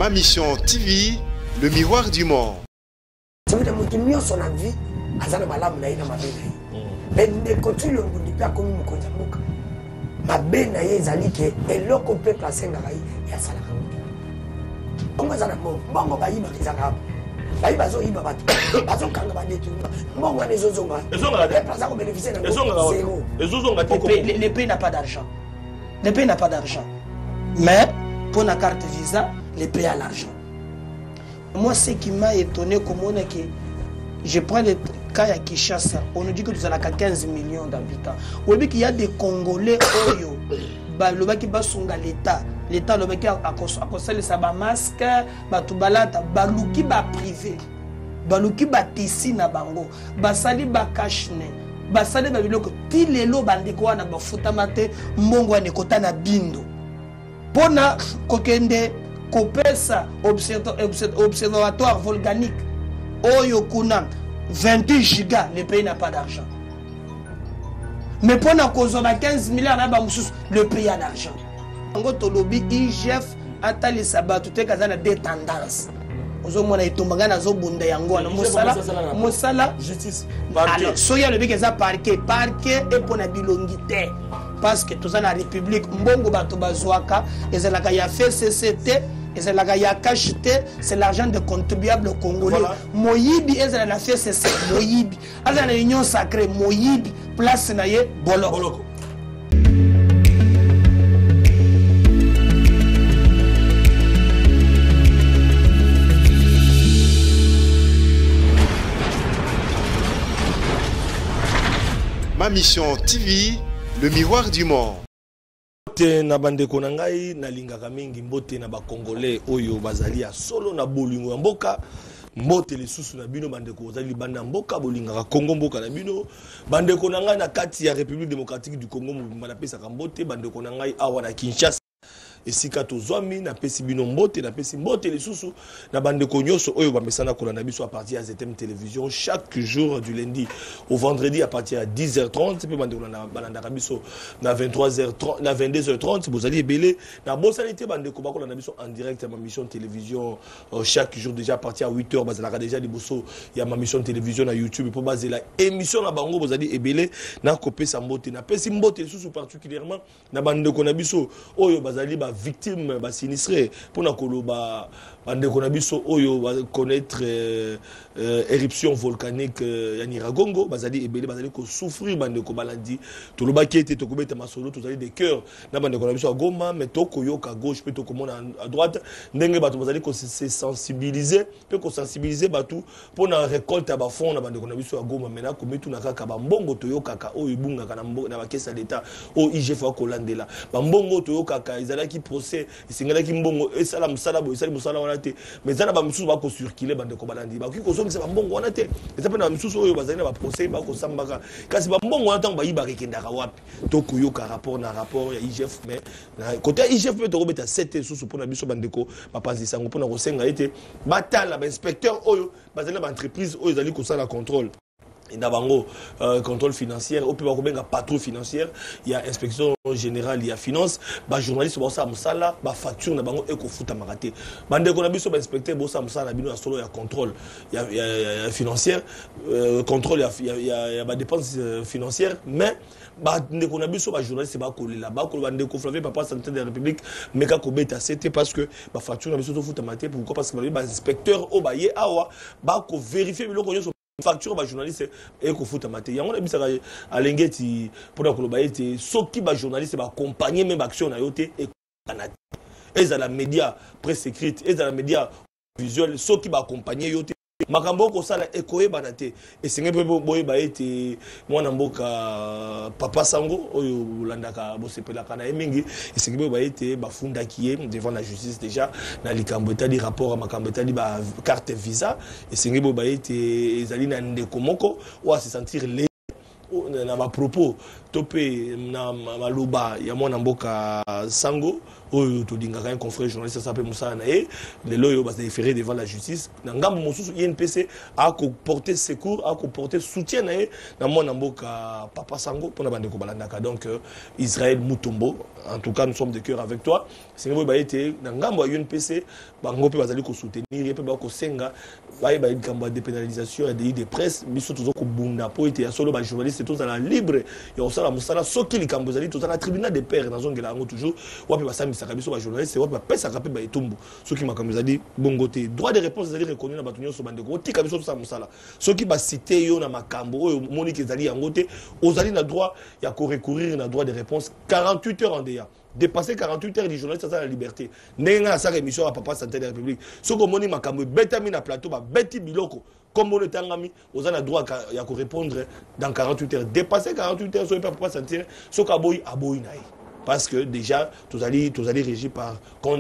Ma mission TV, le miroir du monde. C'est vrai que nous son envie, azana malamu na ina mabena. Ben kotu le ngundi pia komi mukonza muka. Mabena ye ezali ke eloko pe placer ngai ya sala. Bongo zana bongo ba yiba kizaka. Ba yiba zo yiba batu. Bazo kanga ba detu. Bongo ne zo zonga. Ezonga la place ko bénéficier na zéro. Ezonga le pays n'a pas d'argent. Le pays n'a pas d'argent. Mais pour la carte Visa, le pays a l'argent. Moi, ce qui m'a étonné, comme on est que je prends le cas à Kinshasa, on nous dit que nous avons 15 millions d'habitants. On dit qu'il y a des Congolais, Oyo, le qui basunga l'État. L'État, le qui a conseillé sa masque, Batubalata, Baluki ba privé, Baluki ba tissi na bango, Basali ba kashne, Basali ba biloko, Tilelo bandeko na bafutamate, Mbongo ne kota na bindo. Pona kokende kopesa observatoire volcanique Oyo kuna 28 gigas, le pays n'a pas d'argent. Mais pour na 15 milliards le pays a d'argent. Ngo tolobi IGF atali sabatu te kazana des tendances. Ozo mona itombanga na zo bunda yango na mosala justice. Alors soya le bikeza parquet et pour na bilongité. Parce que tout ça la République mbongo bato bazwaka ezalaka ya FCCT ezalaka ya KHT, c'est l'argent des contribuables congolais. Voilà. Moyibi ezala la FCC Moyibi azala la union sacrée Moyibi place na ye boloko. Ma mission TV, le miroir du monde. Mbote na bandeko na ngai na lingaka mingi mbote na ba Congolais oyo bazali ya solo na bolingo ya mboka. Mbote lisusu na bino bandeko ozali banda mboka bolingaka Congo mboka na bino. Bandeko na ngai na kati ya République démocratique du Congo mobimba pesa mbote bandeko na ngai awa na Kinshasa. Esika tozwami na pesi bino mbote na pesi mbote lisusu na bandeko nyonso oyo bamesana kolanda biso à partir ya ZTM télévision chaque jour du lundi au vendredi à partir à 10h30 pe bandeko na balanda biso na 23h30 na 22h30 bozali ebele na bosalité bandeko bakolanda biso en direct à ma mission télévision chaque jour déjà à partir à 8h bazalaka déjà liboso ya ma mission télévision na YouTube pour bazela émission na bango bozali ebele na kopesa mbote na pesi mbote lisusu particulièrement na bandeko na biso oyo bazali ba victime ba sinistré pour na koloba bande konabiso oyo va connaître éruption volcanique ya Nyiragongo bazali ebele bazali ko souffrir bande ko balandi to loba ki était to kobeta masolo to zali des cœurs na bande konabiso Goma mais to koyoka gauche peut to komona à droite ndenge bato bazali ko se sensibiliser peut ko sensibiliser batu pour na récolte ba fond na bande konabiso Goma mais na ko metu na kaka ba mbongo to yokaka oyo ibunga kana na ba caisse d'état o IGF ko landela ba mbongo to yokaka izalaki procès isingalaki mbongo esala musala bo esala musala wana te mais zana ba mususu ba ko circuler bande ko balandi ba ko so ba mbongo wana te ezapa na mususu oyo bazali na ba procès ba ko sambaka kasi ba mbongo wana tango ba yiba rekendaka wapi to koyoka rapport na rapport ya IGF mais côté IGF peut to robeta 7 susu pour na biso bande ko ba panzi sango pour na ko senga ete batala ba inspecteur oyo bazali na ba entreprise oyo zali ko sala contrôle. Il y a un contrôle financier, il y a un patrouille financière, il y a inspection générale, il y a finance, il y a journaliste, il y a facture, il y a un foot à marater. Il y a un inspecteur, il y a un contrôle financier, contrôle, il y a des dépenses financières, mais il y a un journaliste qui est collé là. Il y a un Flavie Papa Santé de la République, mais c'était parce que la facture, il y a un foot à marater. Pourquoi? Parce que l'inspecteur, il y a vérifier facture ba journaliste et ko futa maté yango na bisaka alengeti pour ko ba ete soki ba journaliste ba accompagner même action na yote et kanati eza la média presse écrite eza la média visuel soki ba accompagner yote makambo ko sala ekoye banate et senge boye ba ete mwana mboka papa sango oyo landaka bo sepela kana emingi et senge ba ete ba funda kié devant la justice déjà na likambo etali rapport à makambo etali ba carte visa et senge ba ete ezali na ndeko moko ou à se sentir na ba propos topé na maloba ya mwana mboka sango oyo to dingaka un confrère journaliste s'appelle Moussa Nae les loyo bas déféré devant la justice na ngambo mosusu INPC a ko porter secours a ko porter soutien na mwana mboka papa sango pona bande ko balandaka donc Israël Mutombo en tout cas nous sommes de cœur avec toi c'est ngo ba été na ngambo ya INPC bango pe bazali ko soutenir pe ba ko senga ba ngambo de pénalisation et de presse biso tozo ko bunda po été ya solo ba journaliste tous dans la libre ya osala musala soki likambo zali tous dans la tribunal de pairs dans zongela ngo toujours wapi basami sakabiso ba journaliste wapi ba pesa kape ba etumbu soki makambo zali bongote droit de réponse zali reconnu na batunyo so bande ko tika biso sa musala soki ba cité yo na makambo oyo monique zali yango te ozali na droit ya ko recourir na droit de réponse 48 heures en déa dépasser 48 heures du journaliste ça la liberté nenga sa émission à papa santé de la République soko moni makambo betami na plateau ba beti biloko comme on est engagé, vous avez le droit à répondre dans 48 heures. Dépasser 48 heures, vous ne pouvez pas sentir ce qu'aboy aboy naï. Parce que déjà, vous allez régir par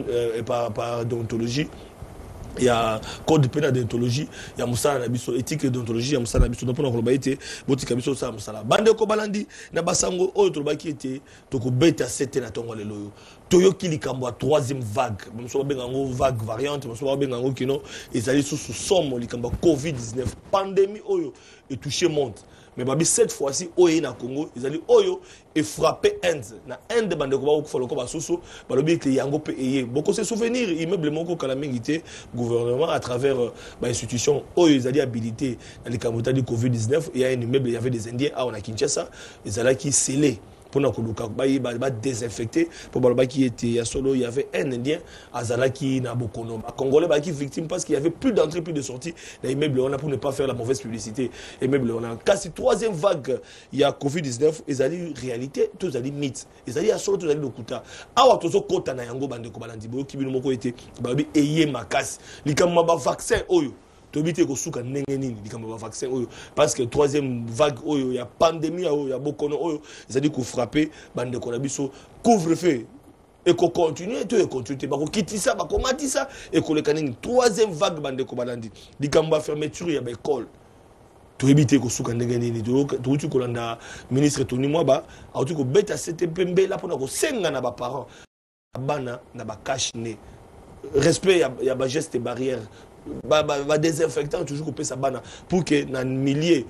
déontologie. Il y a code pénal déontologie, il y a Moussa Nabiso, éthique et déontologie, il y a Moussa Nabiso. Donc, on a été, Botika Biso, ça, Moussa. Bande ko balandi, na basango, autre baki était, toko bête à 7 na tongo le loyo. Toyo kili kambo troisième vague. Même si on a une vague variante, même si on a une kino, ils allaient sous somme, li kambo Covid-19, pandémie oyo, et touché monde. Mais babi cette fois-ci oyo na Congo ils allaient oyo et frapper Inde na Inde bande ko ba ko folo ko ba susu ba lobi que yango pe eye beaucoup se souvenir immeuble moko kala mingité gouvernement à travers ba institution oyo ils allaient habilité dans les camps de Covid-19 il y a un immeuble il y avait des Indiens à on a Kinshasa ils allaient qui scellé pour na désinfecter pour balba qui était à solo il y avait un Indien azala qui na bokono congolais ba qui victime parce qu'il y avait plus d'entrée plus de sortie dans l'immeuble on a pour ne pas faire la mauvaise publicité immeuble on a quasi troisième vague il y a Covid-19 ils allaient réalité tous allaient mythe ils allaient à solo tous allaient lokuta awa tozo kota na yango bande ko balandi boyo kibino moko était babi eye makasi likama ba vaccin oyo tobité ko suka ndenge nini likamba ba vaccin oyo parce que troisième vague oyo ya pandémie oyo ya bokono oyo c'est-à-dire ko frapper bande ko na biso couvre-feu et ko continuer to et continuer ba ko kitisa ba ko matisa et ko le kanini troisième vague bande ko balandi likamba fermeture ya ba école to éviter ko suka ndenge nini to tu ko landa ministre Tony Mwaba autu ko beta CTPMB là pour na ko senga na ba parents bana na ba cache né respect ya ba geste barrière va désinfectant toujours couper sa bana pour que dans milliers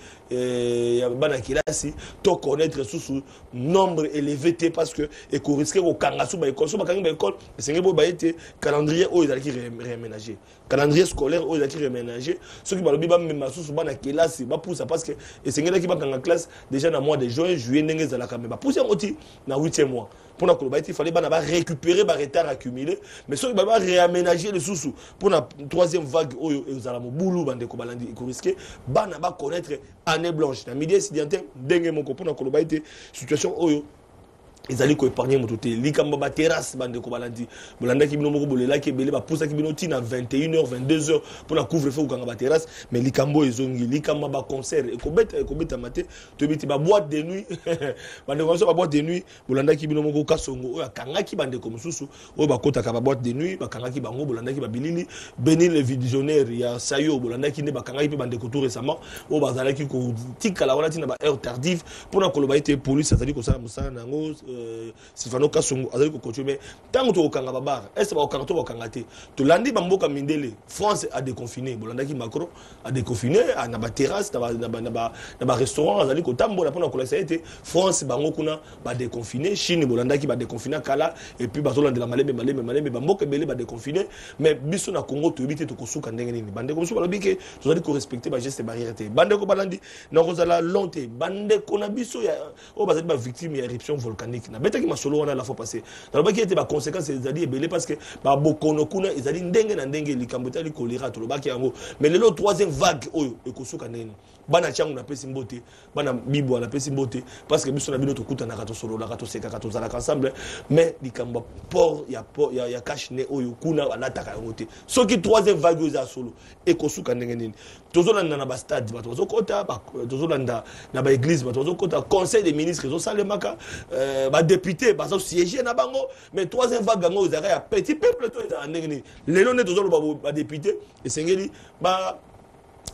bana kilasi to connaître sous nombre élevé parce que et qu'on risque au kangasu ba école so ba kanga école c'est ngebo ba été calendrier o ils qui réaménager calendrier scolaire o ils qui réaménager ceux qui ba lobi ba même sous bana kilasi ba pousse parce que et c'est ngela qui ba kanga classe déjà dans mois de juin juillet ndenge za la kame ba pousse ngoti na 8e mois pour na koloba il fallait bana ba récupérer ba retard accumulé mais ceux qui ba réaménager les sous pour la troisième vague oyo ezala mobulu bande ko balandi ko risquer bana ba connaître année blanche na midi étudiantin ndenge moko pona koloba ite situation oyo ezali ko épargner motote likamba ba terrasse bande ko balandi bolanda ki bino moko bolela ki belé ba pousa ki bino tina 21h 22h pona couvre-feu ko kanga ba terrasse mais likambo ezongi likamba ba concert e ko beta maté to biti ba boîte de nuit bande ko so ba boîte de nuit bolanda ki bino moko kasongo oya kanga ki bande ko mususu oyo ba kota ka ba boîte de nuit ba kanga ki bango bolanda ki ba bilili Bénin le visionnaire ya sayo bolanda ki ne ba kanga ki bande ko tout récemment o ba zala ki ko tikala wana tina ba heure tardive pona ko loba ite police azali ko sala musana nango Sylvano Kasongo azali ko continuer mais tant que okanga babar est-ce ba okanga to okanga te to landi bamboka mindele France a déconfiné bolanda ki Macron a déconfiné na ba terrasse na ba restaurant azali ko tambola pona ko la été France bango kuna ba déconfiné Chine bolanda ki ba déconfiné kala et puis bazolanda la malembe bamboka belé ba déconfiné mais biso na Congo to éviter to kosuka ndenge nini bande ko biso balobi ke to zali ko respecter ba geste barrière te bande ko balandi na ko zala lonté bande ko na biso ya o bazali ba victime ya éruption volcanique na beta ki masolo wana la fois passé dans le qui était ba conséquences ezali ebelé parce que ba bokono kuna ezali ndenge na ndenge likambo tali choléra to lobaki yango mais le troisième vague oyo ekosuka nene bana changu na pesi mbote bana bibo na pesi mbote parce que biso na bino to kuta na kato solo la kato seka kato zala ensemble mais likambo port ya cash ne oyo kuna anataka yango te soki troisième vague oyo za solo ekosuka ndenge nene tozolanda na ba stade ba tozokota tozolanda na ba église ba tozokota conseil des ministres zo salemaka ba député ba so siéger na bango mais troisième vague yango za ya petit peuple to za ndenge nini lelo ne tozolo ba député esengeli ba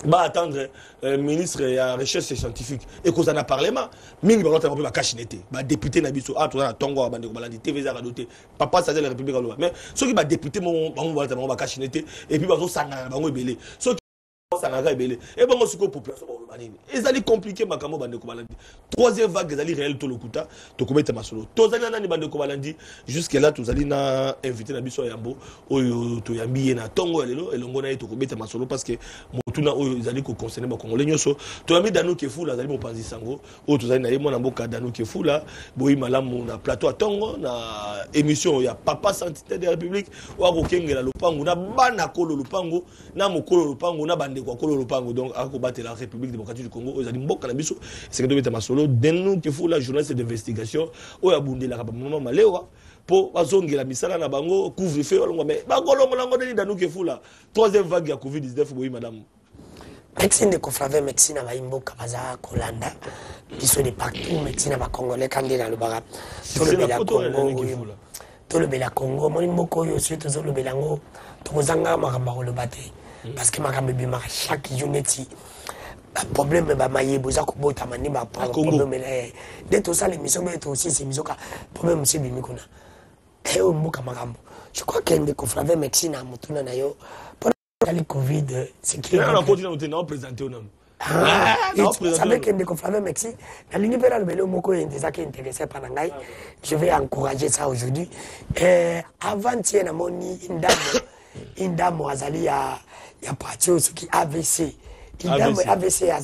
va attendre ministre ya recherche scientifique et qu'on en a parlement mingi ba rota ba kashinete ba député na biso ah to na tongo ba ndeko balandi TV za radoté papa ça de la République aloba mais ceux qui ba député mon ba kashinete et puis ba zo sanga ba ngo ebele ceux sanga ebele et ba ngo siko population ba banini ezali compliqué makambo ba ndeko balandi troisième vague ezali réel to lokuta to kometa masolo to zali nani ba ndeko balandi jusque là to zali na invité na biso yambo oyo to yambiye na tongo lelo elongo na to kometa masolo parce que tuna oyo ezali ko concerner ba congolais nyoso to yami danu kefula ezali mopanzi sango oyo to zali na yemo na mboka danu kefula boyi malamu na plateau à tongo na émission ya papa sainteté de la République wa ko kengela lopango na bana kolo lopango na mokolo lopango na bande kwa kolo lopango donc ako battre la République démocratique du Congo ezali mboka na biso c'est que to beta masolo danu kefula journaliste d'investigation oyo abundela ka mama malewa po bazongela misala na bango couvre feu walonga mais bagolo molango deni danu kefula troisième vague ya COVID-19 boyi madame. Médecine de Koflave, médecine à Imboka, Baza, Kolanda, qui sont des partout, médecine à Congolais, Kandé dans le Barat, tout le Bela Congo, tout le Bela Congo, mon Imboko, aussi tout le Belango, tout le Zanga, Maramba, le Baté, parce que Marambe Bima, chaque journée, problème, bah, maïe, Bozako, Botamani, bah, problème, dès tout ça, l'émission, mais aussi, c'est Misoka, problème, c'est Bimikona. Et au Mboka Marambo. Je crois qu'il y a des Koflave, médecine à Motuna, Nayo. Le Covid, c'est qui on continue à présenter au nom. Vous savez qu'il y a des conflits Mexique. La ligne de le Moko est déjà intéressé par l'angaï. Je vais encourager ça aujourd'hui. Avant-hier, une dame Azali a parti ce qui AVC. Une dame AVC a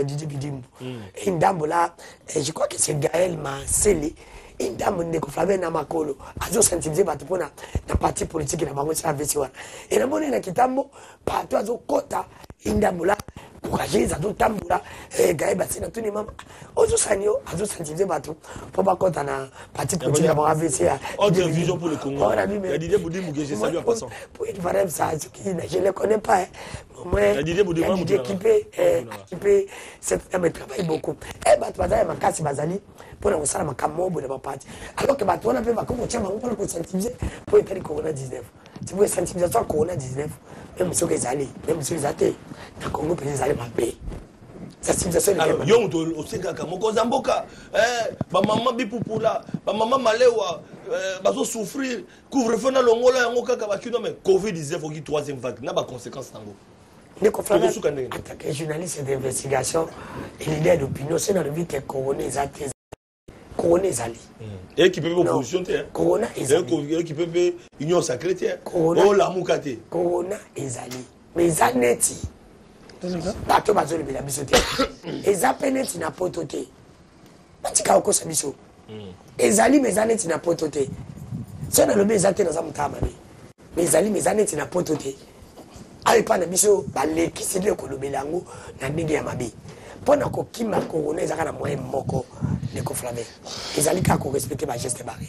une dame là, je crois que c'est Gaël Masseli. Une dame de conflits na makolo. Azo sensibiliser bato pona na parti politique na bango sa AVC wana. Et na moni na kitambo bato azo kota une dame là courageuse azo tambula Gaël basi na tuni mama. Ozo sanyo azo sensibiliser bato pour pas kota na parti politique na bango AVC. Autre vision pour le Congo. Il y a Didier Boudimou que j'ai salué en passant. Pour une variable ça je ne connais pas. Moi Didier Boudimou équipé cette dame travaille beaucoup. Et bato bazali makasi bazali pour la salle makambo de ma partie alors que bato on a fait comme tiens on peut sensibiliser pour être corona 19 tu veux sensibilisation corona 19 même ceux qui allent même ceux qui athées na Congo peut aller ma paix sensibilisation alors yo to osengaka moko zamboka ba maman bipupula ba maman malewa bazo souffrir couvre-feu na longola yango kaka bakino mais COVID-19 oki troisième vague na ba conséquences tango. Les confrères, en tant que journaliste d'investigation et leader d'opinion, c'est dans le but que Corona est allé. Corona est allé. Et qui peut être opposition, Corona est allé. Et qui peut être union sacrée, Corona. Oh la moukate. Corona est allé. Mais Zaneti. Bato bazo le bila bisote. Et Zapeneti n'a pas toté. Batika oko sabiso. Et Zali mais Zaneti n'a pas toté. C'est dans le mais Zate dans un mutamani. Mais Zali mais Zaneti n'a pas toté. Aïe pas na biso balé qui c'est le kolobelango na ndenge ya mabe pona ko kima corona ezaka na moyen moko de conflamer ezalika ko respecter ba geste barrière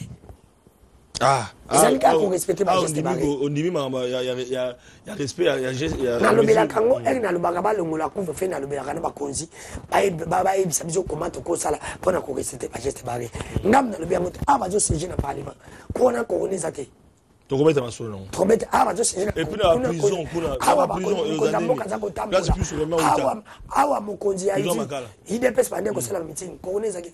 ezalika ko respecter ba geste barrière on dit mama ya respect ya geste ya na lobela kango eri na lobanga ba longola ko fe na lobela kana ba konzi ba bisa biso comment ko sala pona ko respecter ba geste barrière ngam na lobela moto aba zo siéger na parlement kona corona ezate to kometa masolo non promette bazo siéger et puis la prison kuna la prison place plus sur le moment awa mokonzi ya il dépêche pas ndeko sala meeting corona ezaki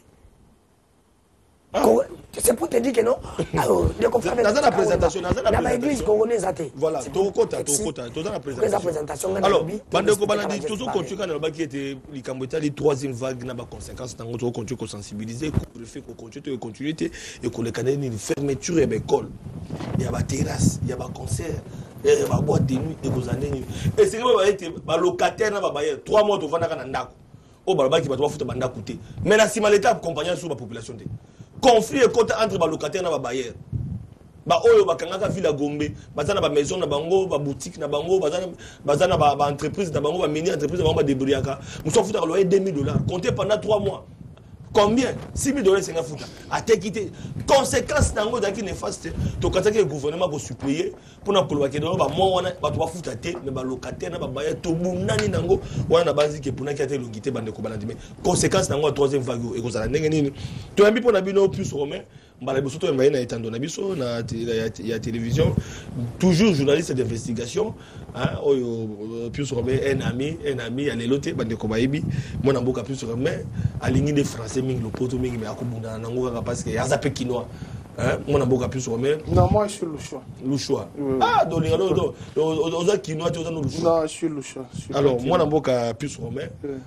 c'est pour te dire que non dans la présentation corona ezate voilà to kota dans la présentation alors bandeko balandi toujours continuer quand ba qui était likambo etali troisième vague na ba conséquences tango to continuer ko sensibiliser ko le fait ko continuer et ko le canal ni fermeture ya école il y a ba terrasse il y a ba concert il y a ba boîte de nuit et ko zandeni et c'est que ba été ba locataire na ba baye 3 mois to vanda kana ndako o ba ki ba to futa banda coûter mais na sima l'état accompagner sur la population de conflit et côté entre ba locataire na ba bailleur ba oyo bakangaka ville à Gombe bazana ba maison na bango ba boutique na bango bazana ba entreprise na bango ba mini entreprise na bango ba débriaka muso futa loyer $2000 compté pendant 3 mois combien $6000 c'est nga futa a te quitté conséquence nango daki néfaste to kataki le gouvernement pour suppléer pour na kolwa ke do ba mo wana ba to futa te mais ba locataire na ba baye to bunani nango wana na base ke puna ki ate longité bande ko balandi mais conséquence nango troisième vague et ko sala ndenge nini to yambi pona bino plus romain mbala biso to mbaye na etando na biso na ya télévision toujours journaliste d'investigation hein oyo Pius Romain un ami ya lelote bande ko bayibi mona mboka Pius Romain alingi de français mingi lopoto mingi mais akobunda nango kaka parce que yaza pe kinois hein mona mboka Pius Romain. Non, moi je suis Louchois. Louchois. Ah donc oza kinois tu oza no Louchois. Non, je suis Louchois. Alors mona mboka Pius Romain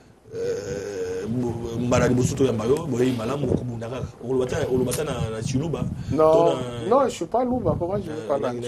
mbala liboso to yamba yo boye malamu okubunda kaka olobata na chiluba. Non, je suis pas Louba, comment je vais parler?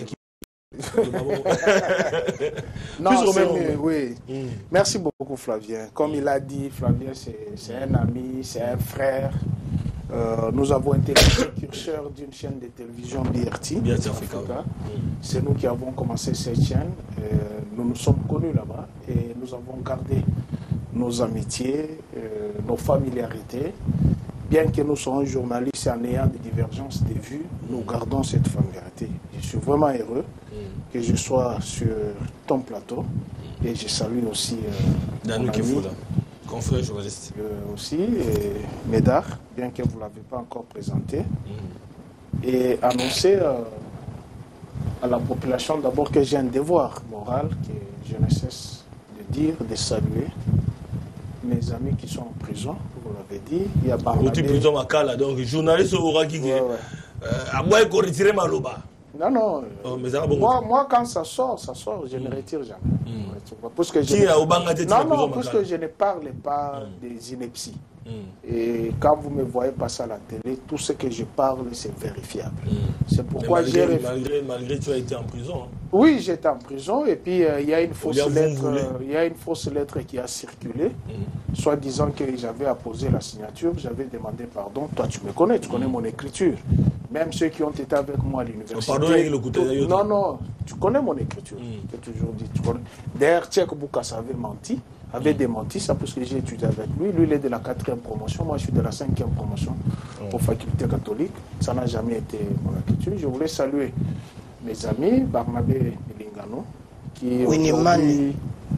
Non, oui. Merci beaucoup Flavien. Comme il a dit, Flavien c'est un ami, c'est un frère. Nous avons été les précurseurs d'une chaîne de télévision BRT Africa. C'est nous qui avons commencé cette chaîne. Nous nous sommes connus là-bas et nous avons gardé nos amitiés, nos familiarités. Bien que nous soyons journalistes en ayant des divergences de vues, nous gardons cette familiarité. Je suis vraiment heureux que je sois sur ton plateau et je salue aussi mon ami, confrère journaliste. Aussi, Médard, bien que vous ne l'avez pas encore présenté, et annoncer à la population d'abord que j'ai un devoir moral que je ne cesse de dire, de saluer mes amis qui sont en prison, vous l'avez dit. Il y a Barnabé. Prison Makala, donc journaliste au Raki qui à moi il faut retirer ma loba. Non, moi quand ça sort, je ne retire jamais. Parce que je ne parle pas des inepties. Et quand vous me voyez passer à la télé, tout ce que je parle, c'est vérifiable. C'est pourquoi malgré tu as été en prison. Hein. Oui, j'étais en prison et puis il y a une fausse lettre qui a circulé, soit disant que j'avais apposé la signature, j'avais demandé pardon. Toi, tu me connais, tu connais mon écriture. Même ceux qui ont été avec moi à l'université. Non, tu connais mon écriture. J'ai toujours dit. D'ailleurs, Tchèque Boukas avait démenti ça parce que j'ai étudié avec lui. Lui, il est de la 4e promotion. Moi, je suis de la 5e promotion aux facultés catholiques. Ça n'a jamais été mon écriture. Je voulais saluer mes amis, Barnabé Lingano, qui aujourd'hui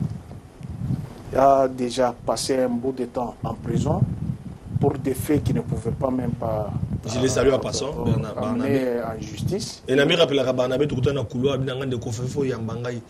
a déjà passé un bout de temps en prison pour des faits qui ne pouvaient pas même pas. Je les salue en passant, Barnabé en justice. Et Nami rappelle à Barnabé, tout le temps, couloir, de Kofefo, Yambangaï.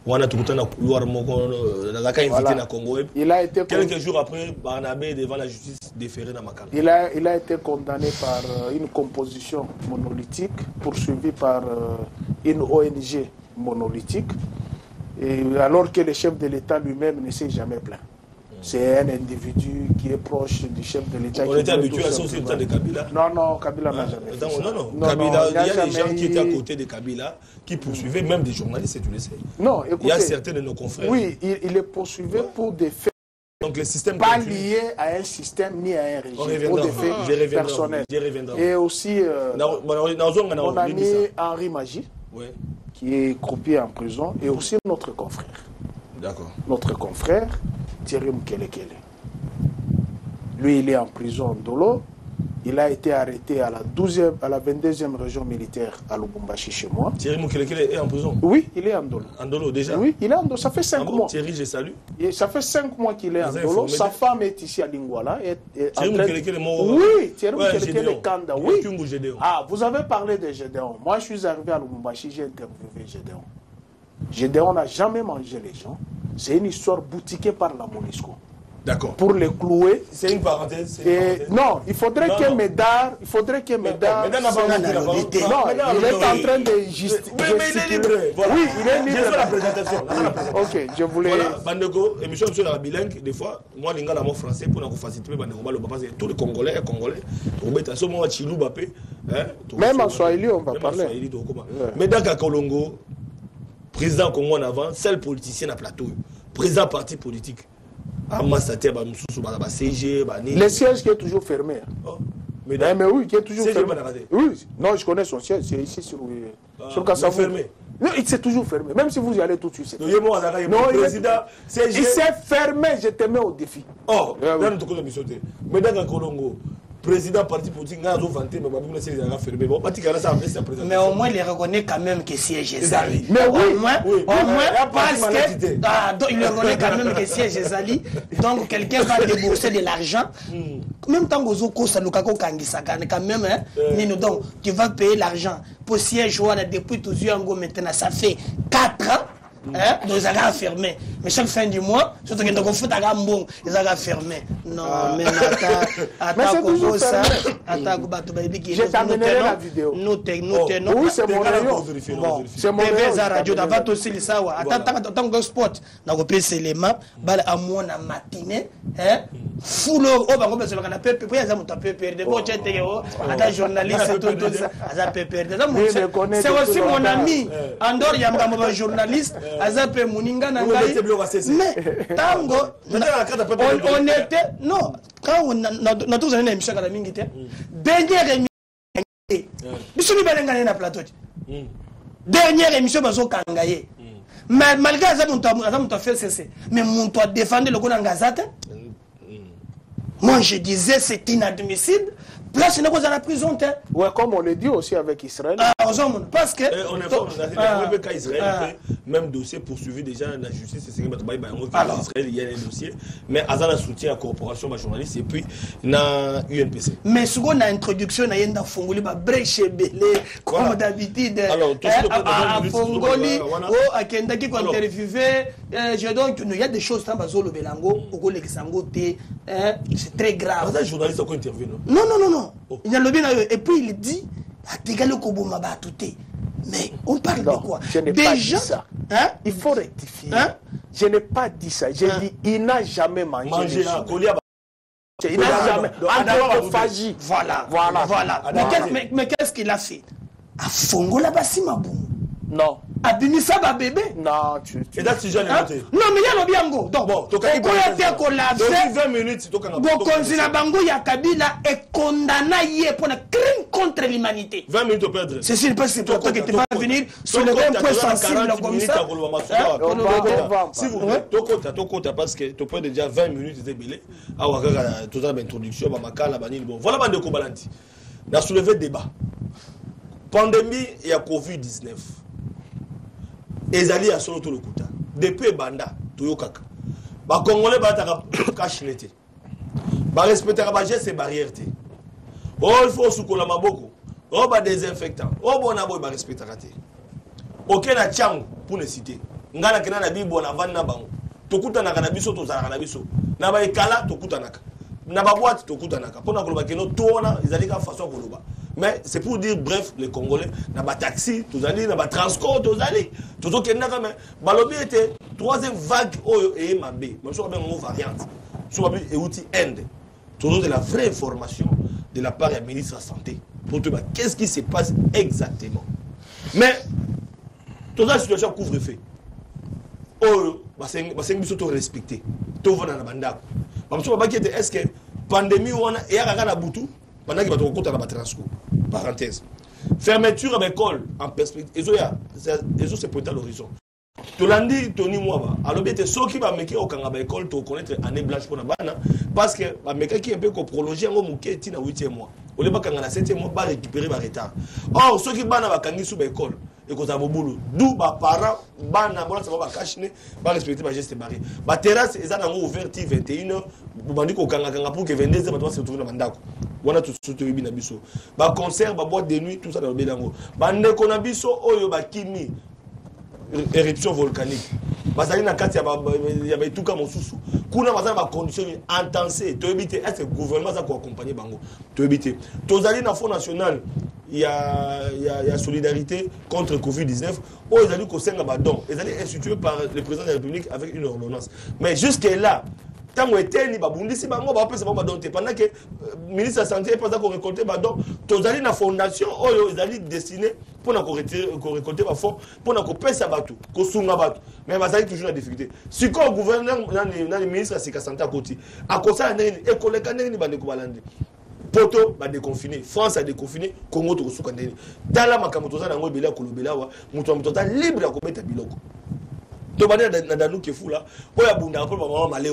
Il a été quelques jours après, Barnabé devant la justice déféré dans Makala. Il a été condamné par une composition monolithique, poursuivi par une ONG monolithique, et alors que le chef de l'État lui-même ne s'est jamais plaint. C'est un individu qui est proche du chef de l'État. On était habitué à ça aussi le temps de Kabila. Non, Kabila n'a jamais fait ça. Non, Kabila, il y a des gens qui étaient à côté de Kabila, qui poursuivaient même des journalistes, tu le sais. Non, écoutez, il y a certains de nos confrères. Oui, il est poursuivi pour des faits. Donc le système pas lié à un système ni à un régime, pour des faits personnels. Et aussi, mon ami Henri Magie, qui est croupier en prison, et aussi notre confrère. D'accord. Notre confrère, Thierry Mkelekele. Lui, il est en prison d'Olo. Il a été arrêté à la 22e région militaire à Lubumbashi chez moi. Thierry Mkelekele est en prison? Oui, il est en Dolo. En Dolo déjà? Oui, il est en Dolo. Ça fait 5 mois. Thierry, je salue. Et ça fait 5 mois qu'il est en Dolo. Sa femme est ici à Lingwala. Thierry Mkelekele est mort? Oui, Thierry Mkelekele est Kanda. Oui. Gédéon. Ah, vous avez parlé de Gédéon. Moi, je suis arrivé à Lubumbashi, j'ai interviewé Gédéon. Gédéon n'a jamais mangé les gens. C'est une histoire boutiquée par la MONUSCO. D'accord. Pour les clouer. C'est une parenthèse. Non, il faudrait que Médard. Il faudrait que Médard. Médard n'a pas non, il est en train de gesticuler. Mais il est libre. Voilà. Oui, il est libre. J'ai fait la présentation. Ok, je voulais. Voilà, Bandeko, émission sur la bilingue, des fois, moi, je suis français pour nous faciliter. Parce que tous les Congolais, même en Swahili, on va parler. Médard Kakolongo, président Congo en avant, seul politicien à plateau, président parti politique. Le siège qui est toujours fermé. Mais oui, qui est toujours fermé. Oui, non, je connais son siège, c'est ici sur Kassavou. Fermé. Non, il s'est toujours fermé. Même si vous y allez tout de suite. Non, il s'est fermé, je te mets au défi. Oh, dans notre commission. Mais dans le Colongo, président parti politique nga zo vanter mais babou c'est déjà fermé bon bati kana ça c'est président mais au moins il reconnaît quand même que siège Ezali mais au moins parce que il reconnaît quand même que siège Ezali donc quelqu'un va débourser de l'argent même tant que Zoko ça lukako kangisa quand même hein Nino donc tu vas payer l'argent pour siège wana depuis toujours ngo maintenant ça fait 4 ans. Hein? Donc ils ont fermé. Mais chaque fin du mois, surtout qu'ils ont fait un bon, ils ont fermé. Non, mais attends, comment ça? Attends, j'ai t'amené la vidéo. Nous, oui, c'est mon rayon. C'est mon rayon. Radio d'avant aussi, les sawa. Attends, que spot. Dans le pays, c'est les maps. À moi, la matinée, hein? Full oh, bah, on peut se le canapé. Puis, il y a un peu perdu. Bon, tu es journaliste, tout ça. C'est aussi mon ami. Andor, il y a un journaliste. Azape Muninga Nangai. Mais tango, on était non quand on a tous une émission à la mingite. Dernière émission. Bisumi Balengane na plateau. Dernière émission bazo kangaye. Mais malgré ça on t'a fait cesser. Mais mon toi défendre le Gonangazate. Moi je disais c'est inadmissible. Place n'est pas à la prison. Ouais, comme on le dit aussi avec Israël. Parce que. On est pas Israël, même dossier poursuivi déjà dans la justice. C'est Israël, il y a un dossier. Mais Azala soutient la corporation, ma journaliste, et puis na UNPC. Mais ce qu'on a introduction, il y a un Fongoli, Breche Belé, comme d'habitude. Alors, à Fongoli, à Kendaki qu'on interviewé. Il y a des choses dans Bazolo Belango, au Lexango, c'est très grave. Vous êtes journaliste qui intervient, non? Non. Oh. Il y a le bien et puis il dit mais on parle de quoi? Je n'ai pas dit ça. Hein? Il faut rectifier. Hein? Je n'ai pas dit ça. J'ai dit il n'a jamais mangé. Il n'a jamais. Anthropophagie. Voilà. Mais qu'est-ce qu'il a fait? À Fongola Basimabou. Non. Abimisa ba bébé. Non, tu. Et là, tu jeune monté. Non, mais il y a le biango. Donc, bon, tu as 20 minutes. Bon, Konzina Bango Yakabila est condamné pour un crime contre l'humanité. 20 minutes au perdre. C'est pour toi que tu vas venir sur le même point sensible comme ça. Si vous voulez, tu comptes parce que tu peux déjà 20 minutes de belé. Ah, on va tout ça l'introduction, Makala, Banil. Bon, voilà, Bande Kobalanti. On a soulevé débat. Pandémie et à Covid-19. Ezali a solo tout le kuta. Depuis Banda, Toyokaka. Ba Congolais bataka cache nete. Ba respecter ba geste et barrière te. Oh il faut soukola maboko. Oh ba désinfectant. Oh bona boy ba respecter te. OK na tchango pour ne citer. Ngana kena na bibo na vanna bango. Tokuta na kana biso to zala na biso. Na ba ekala tokuta naka. Na ba boîte tokuta naka. Pona koloba keno toona ezali ka façon koloba. Mais c'est pour dire, bref, les Congolais, na ba taxi, tous allés, na ba transport, tous allés. Tout autre n'a même. Balobi était troisième vague et mabé. Même sur une variante. Sur et outil end. Tout autre de la vraie information de la part du ministre de la Santé. Pour te dire qu'est-ce qui se passe exactement. Mais toute la situation couvre-feu. Oh, c'est une chose respectée. Tout va dans la bande. Parce que est-ce que pandémie ou et à la boutou pendant qu'il va te rencontrer dans la transco. Parenthèse. Fermeture à l'école en perspective. Et ça, c'est pour à l'horizon. Tu l'as dit, Tony Mwaba. Alors, bien, ceux qui vont mettre au Kangaba école, tu connaître année blanche pour la banane. Parce que, les qui est un peu prolongé, on va mouquer dans 8e mois. Au lieu de 7e mois, va récupérer le retard. Or, ceux qui vont à sous l'école, et qu'on a boulot. D'où, les parents, ça va cacher, va respecter les gestes barrés. La terrasse, ils ont ouvert 21h, pour que 22h, on se retrouve dans le mandat. On a tout ce que nous avons. Ba concert, ba boîte de nuit, tout ça dans le bédango. Bande qu'on a biso, oyo ba kimi, éruption volcanique. Bazali na kati ya ba tout comme susu. Kuna bazali ba condition intense. To éviter, est-ce que le gouvernement ça ko accompagner bango? To éviter. Tozali na Fonds national, il y a solidarité contre Covid-19. Oh, ils allaient ko senga ba don. Ils allaient institué par le président de la République avec une ordonnance. Mais jusque là, tant que eteni babundisi bango ba pesa ba donté pendant que ministre de la santé pas qu'on récolter ba don tozali na fondation oyo ezali destiné pour na ko récolter ba fonds pour na ko pesa batu ko sunga batu mais bazali toujours la difficulté si ko gouverneur na le ministre de la santé à côté a kosa na école kaneli ni bande ko balandi poto ba déconfiné France a déconfiné Congo to suka ndeni dala makambo tozana ngo bela kolobela wa mutu mutota libre ya ko beta biloko to bana na danu ke fula oya bunda ko ba mama malewa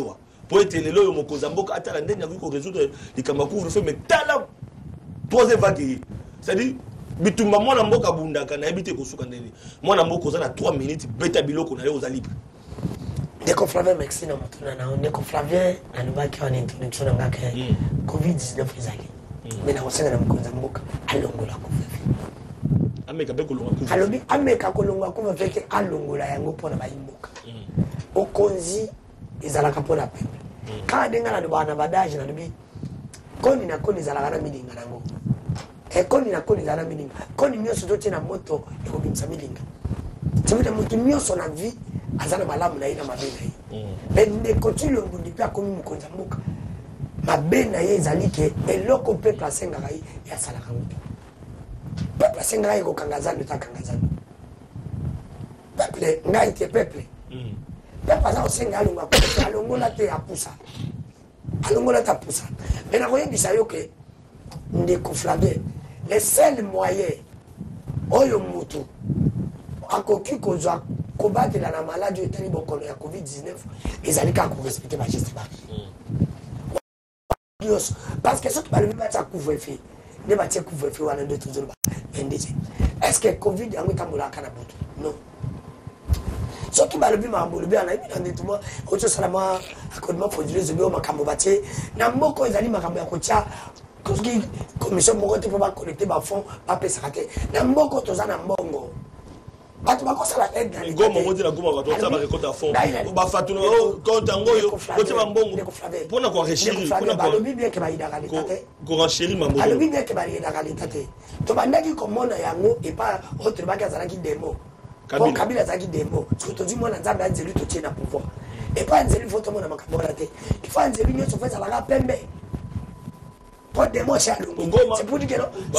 pour être le loyo mokozamboka atala ndenge ko résoudre les kamakou le fait mais tala troisième vague c'est-à-dire bitumba mwana mboka bundaka na habité ko suka ndeni mwana mboka za na 3 minutes beta biloko na yo za libre Ndeko Flavien merci na mutuna na Ndeko Flavien alibaki en introduction na ngaka COVID-19 ezali mais na kosenga na mkonzamboka alongola ko ameka be kolonga ku alobi ameka kolonga ko veke alongola yango pona bayimboka okonzi ezalaka pona pepe ka denga na bana badage na lobi koni na koni ezalaka na milinga nango koni na koni ezalaka na milinga koni nyonso totie na moto ekobimisa milinga tibita moto nyonso na vie azana malamu na ye na mabe na ye mais ndeko tilongo depuis akomi mokonzi ya mboka mabe na ye ezali ke eloko peuple asengaka ye asalaka ngo peuple asengaka ye kokanga zando etakanga zando peuple ngai te peuple peuple aza kosenga alongo akote alongola te apusa alongola te apusa mais nakoyebisa yo ke ndeko Flavien le seul moyen oyo motu akoki kozwa kobatela na maladie etali bokolo ya COVID-19 ezali kaka korespecte bageste baki parce que soki balobi batia couvre-feu nde batie couvre-feu wana nde tozoloba ndc est ce que covid yango etambolaka na butu non soki balobi makambo olobi anayebi na nde tuma otosala mwa acconement frauduleux obi o makambo batie na mboka ezali makambo ya kotia soki commission moko te mpo bacollecte bafond bapesaka te na mboka toza na mbongo bato bakosala aide na ngoma ngoti na ngoma bato tsaba rekota fond ba fatuna konta ngoyo kote ba mbongo pona ko rechiri pona ko balobi bien ke ba idaka letate ko rechiri mambo balobi bien ke ba idaka letate to bandaki komona yango et pas autre baki azalaki demo Kabila azalaki demo parce que to dimona nzambe anzeli to tie na pouvoir et pas anzeli faut to mona makambo la te il faut anzeli nyonso fait la pembe pour des mots c'est pour dire que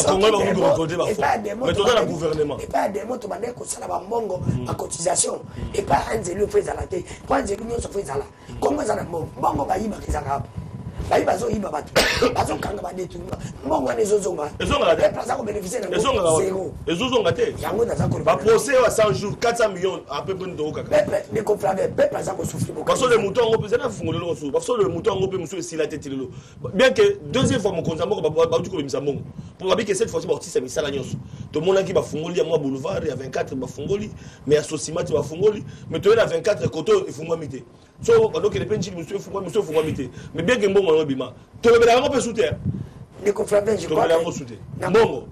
non et pas des mots mais dans le gouvernement et pas des mots to bandé ko sala ba mbongo ba cotisation et pas anzeli fait la te pour anzeli nyonso fait la comment ça na mbongo ba yiba kizaka bayi bazo yiba bato bazo kanga ba détournement mbongo ne zozonga ezonga te place ko bénéficier na zéro ezozonga te yango na zako ba procès wa 100 jours 400 millions à peu près ndo kaka peuple ne comprendre peuple za ko souffrir beaucoup parce que le mouton ngo pesa na fungolo lo so parce que le mouton ngo pe muso esila tete lelo bien que deuxième fois mon konza moko ba du ko bimisa mbongo pour ba que cette fois ci ba otisa misala nyonso to mona ki ba fungoli ya mwa boulevard ya 24 ba fungoli mais associement ba fungoli mais to na 24 koto ifungwa mité so donc les penji monsieur fungwa mité mais bien que mbongo ngo bima to le ba ngo pe souter ne confrère je crois mbongo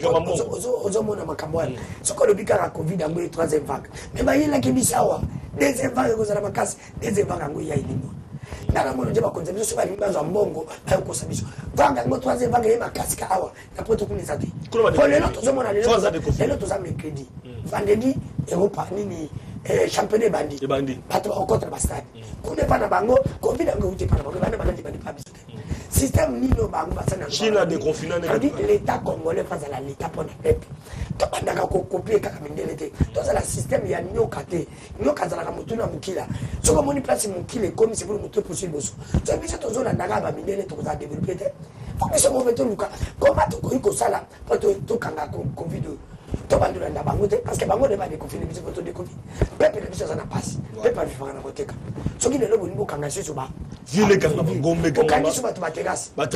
ozomona makambo wana soko lobika ka covid yango e troisième vague mais bayelaki bisawa deuxième vague ekozala makasi deuxième vague yango ya ilimo nana mono nje bakonza biso so balingi bazwa mbongo bayokosa biso vague yango troisième vague ye makasi ka awa na poto kunisa te po lelo tozomona lelo toza mercredi vendredi europa nini championnat bandi bato bakokota bastade kuna epa na bango covid yango euti epa na bango bana balandi bandi pa biso te système nino bango basana Chine a déconfiné l'état congolais face à l'état pour le peuple to bandaka ko copier kaka mindele te to za la système ya nyoka te nyoka za la mutuna mukila soko moni place mukile comme c'est pour mutu possible so to biso to zona ndaka ba mindele to za développer te faut que ce moment to luka comment to ko sala to kanga covid to bandula nda bango te parce que bango ne ba déconfiner biso to déconfiner peuple biso za na passe peuple vivra na koteka soki lelo boni bokanga sio ba ville kanga ngombe kanga sio ba terrasse ba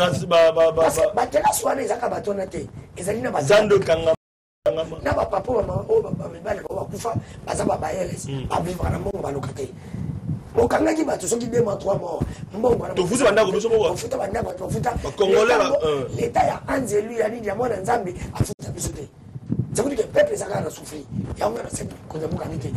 terrasse wana ezaka batona te ezali na bazando kanga na ba papa ba mibale ba kufa baza ba bayeles ba vivre na mbongo ba lokate okangaki bato soki 2 mois 3 mois mbongo na to futa bandako biso moko futa bandako to futa congolais l'état ya anzelu ya nini ya mwana nzambe afuta biso te ça veut dire que le peuple s'agara à souffrir. Il y a un concept qu'on a beaucoup amité.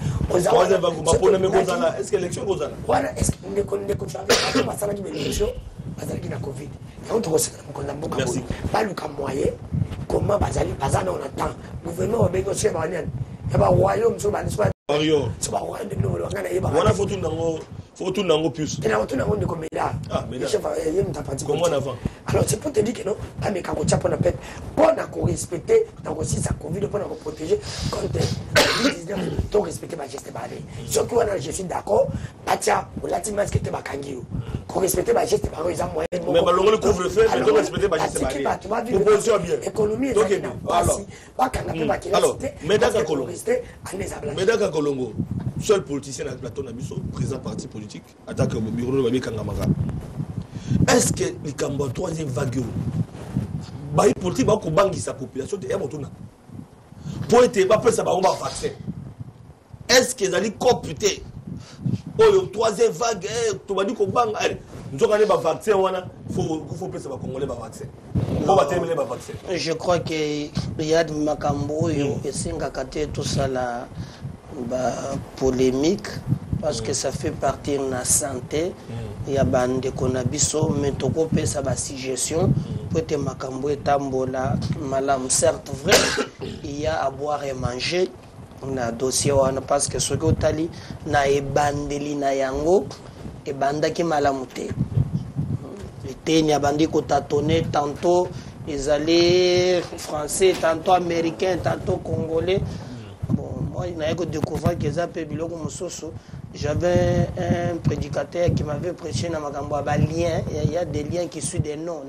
Est-ce que l'élection goes voilà, est-ce que nous connaissons pas ça qui l'élection, parce qu'il y a Covid. Il y a un truc qu'on a beaucoup amité. Pas le cas moyen. Comment bazali bazana on attend. Gouvernement va négocier avec Wanyan. Il y a un royaume sur la nispa. Mario. C'est pas royaume de nous. Voilà faut tout dans plus. Et là on tourne en de comme là. Ah mais là. Comment on avant? Alors c'est pour te dire que non, pas mes carottes pour la paix. Pour nous respecter, dans aussi ça Covid pour nous protéger contre COVID-19, tout respecter ma geste barré. Surtout je suis d'accord, Patia, ou la team masque était bakangio. Qu'on respecter ma geste barré, ils ont moyen. Mais malgré le couvre-feu, mais donc respecter ma geste barré. Proposition bien. Économie donc alors, pas kanga pe bakila. Alors, Medaka Kolongo. Rester à les ablages. Medaka Kolongo. seul politicien na plateau na biso président parti politique attaque au bureau de Babé Kangamaka. Est-ce que les Cambodgiens troisième vague bayi politique ba ko bangi sa population de motuna pour être pas faire ça ba vaccin. Est-ce que zali computer oh troisième vague to ba di ko bang nous avons ba vaccin wana faut faire ça ba congolais ba vaccin. On va terminer ba vaccin. Je crois que il y a de makambo yo esenga kate tout ça la polémique parce que ça fait partie de la santé. Il y a bande konabiso mais toko pesa ba suggestion pour te makambo etambola malam certes vrai il y a à boire et manger na dossier wana parce que ce que otali na ebandeli na yango ebandaki malamu te eteni abandi ko tâtonner tantôt ils allaient français tantôt américain tantôt congolais. Moi, il a découvert que j'avais un prédicateur qui m'avait prêché dans ma lien. Il y a des liens qui suivent des noms.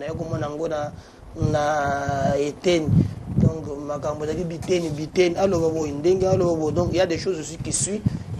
Donc, donc, il y a des choses aussi qui suivent.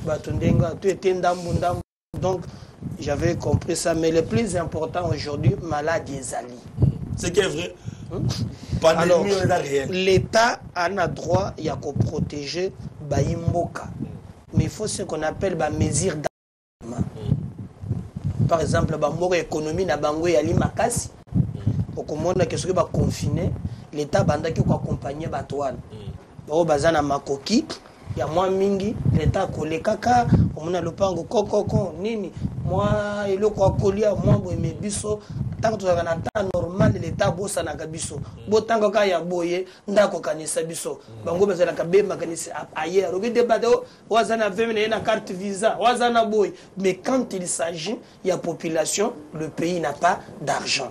Donc, j'avais compris ça. Mais le plus important aujourd'hui, maladie Zali. C'est qui est vrai? Alors, l'État a un droit il y a qu'à protéger Baïmboka. Mais il faut ce qu'on appelle des mesures d'accompagnement. Par exemple, l'économie na bango yali makasi. Pour que monde que ce que va confiner, l'État banda qui accompagner batouane. Ba bazana makoki ya moi mingi l'État kolé kaka on a le pango koko nini moi il ko kolia moi me biso tant que na temps normal l'État bossa na kabiso bo tango ka ya boye ndako kanisa biso bango bezala ka bemba kanisa ailleurs robi debado wazana 20 na carte visa wazana boy mais quand il s'agit il y a population le pays n'a pas d'argent.